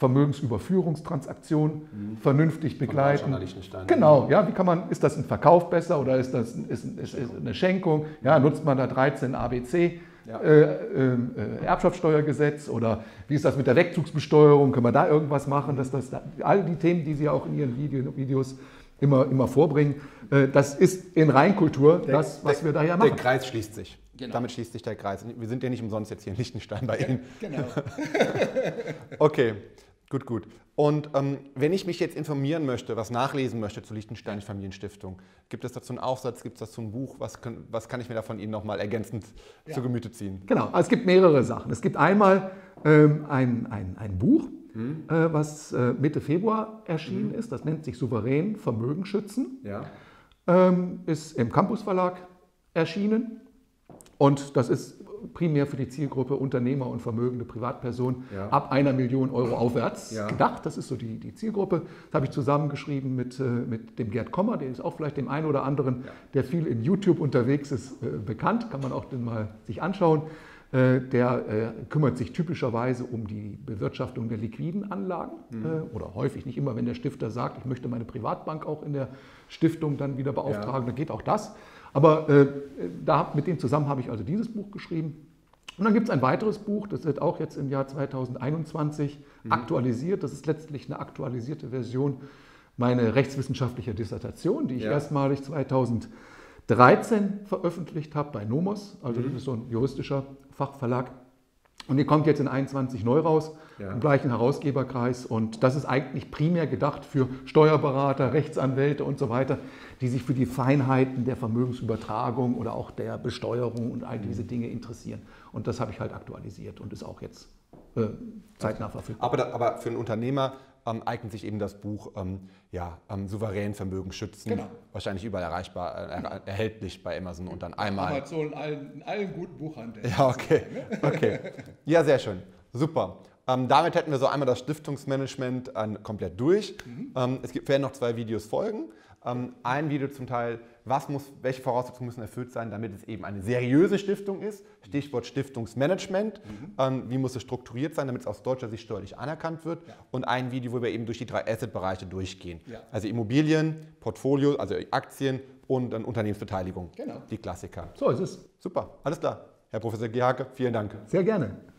Vermögensüberführungstransaktion mhm. vernünftig begleiten? Genau, ja, wie kann man, ist das ein Verkauf besser oder ist das ist, ist, ist eine Schenkung? Ja, nutzt man da dreizehn A B C? Ja. Äh, äh, Erbschaftssteuergesetz oder wie ist das mit der Wegzugsbesteuerung? Können wir da irgendwas machen? Dass das, all die Themen, die Sie auch in Ihren Video, Videos Immer, immer vorbringen. Das ist in Reinkultur der, das, was der, wir da ja machen. Der Kreis schließt sich. Genau. Damit schließt sich der Kreis. Wir sind ja nicht umsonst jetzt hier in Liechtenstein bei Ihnen. Genau. Okay, Gut, gut. Und ähm, wenn ich mich jetzt informieren möchte, was nachlesen möchte zur Liechtensteinischen Familienstiftung, gibt es dazu einen Aufsatz, gibt es dazu ein Buch? Was, können, was kann ich mir da von Ihnen nochmal ergänzend ja. zu Gemüte ziehen? Genau, also es gibt mehrere Sachen. Es gibt einmal ähm, ein, ein, ein Buch, hm. äh, was äh, Mitte Februar erschienen hm. ist. Das nennt sich Souverän Vermögen schützen. Ja. Ähm, ist im Campus Verlag erschienen. Und das ist primär für die Zielgruppe Unternehmer und vermögende Privatpersonen ja. ab einer Million Euro aufwärts ja. gedacht. Das ist so die, die Zielgruppe. Das habe ich zusammengeschrieben mit, mit dem Gerd Kommer, der ist auch vielleicht dem einen oder anderen, ja. der viel in YouTube unterwegs ist, bekannt. Kann man auch den mal sich anschauen. Der kümmert sich typischerweise um die Bewirtschaftung der liquiden Anlagen mhm. oder häufig, nicht immer, wenn der Stifter sagt, ich möchte meine Privatbank auch in der Stiftung dann wieder beauftragen, ja. dann geht auch das. Aber äh, da, mit dem zusammen habe ich also dieses Buch geschrieben. Und dann gibt es ein weiteres Buch, das wird auch jetzt im Jahr zweitausendeinundzwanzig mhm. aktualisiert. Das ist letztlich eine aktualisierte Version meiner rechtswissenschaftlichen Dissertation, die ich ja. erstmalig zweitausenddreizehn veröffentlicht habe bei Nomos. Also mhm. das ist so ein juristischer Fachverlag. Und die kommt jetzt in einundzwanzig neu raus, ja. im gleichen Herausgeberkreis. Und das ist eigentlich primär gedacht für Steuerberater, Rechtsanwälte und so weiter, die sich für die Feinheiten der Vermögensübertragung oder auch der Besteuerung und all diese Dinge interessieren. Und das habe ich halt aktualisiert und ist auch jetzt äh, zeitnah verfügbar. Aber, da, aber für einen Unternehmer ähm, eignet sich eben das Buch ähm, ja, ähm, Souverän Vermögen schützen. Genau. Wahrscheinlich überall erreichbar, äh, er, erhältlich bei Amazon und dann einmal. Amazon, in allen, in allen guten Buchhandeln. Ja, okay. okay. Ja, sehr schön. Super. Ähm, damit hätten wir so einmal das Stiftungsmanagement äh, komplett durch. Mhm. Ähm, es gibt, werden noch zwei Videos folgen. Ähm, ein Video zum Teil, was muss, welche Voraussetzungen müssen erfüllt sein, damit es eben eine seriöse Stiftung ist. Stichwort Stiftungsmanagement. Mhm. Ähm, wie muss es strukturiert sein, damit es aus deutscher Sicht steuerlich anerkannt wird. Ja. Und ein Video, wo wir eben durch die drei Asset-Bereiche durchgehen. Ja. Also Immobilien, Portfolio, also Aktien und dann Unternehmensbeteiligung. Genau. Die Klassiker. So ist es. Super, alles klar. Herr Professor Gehake, vielen Dank. Sehr gerne.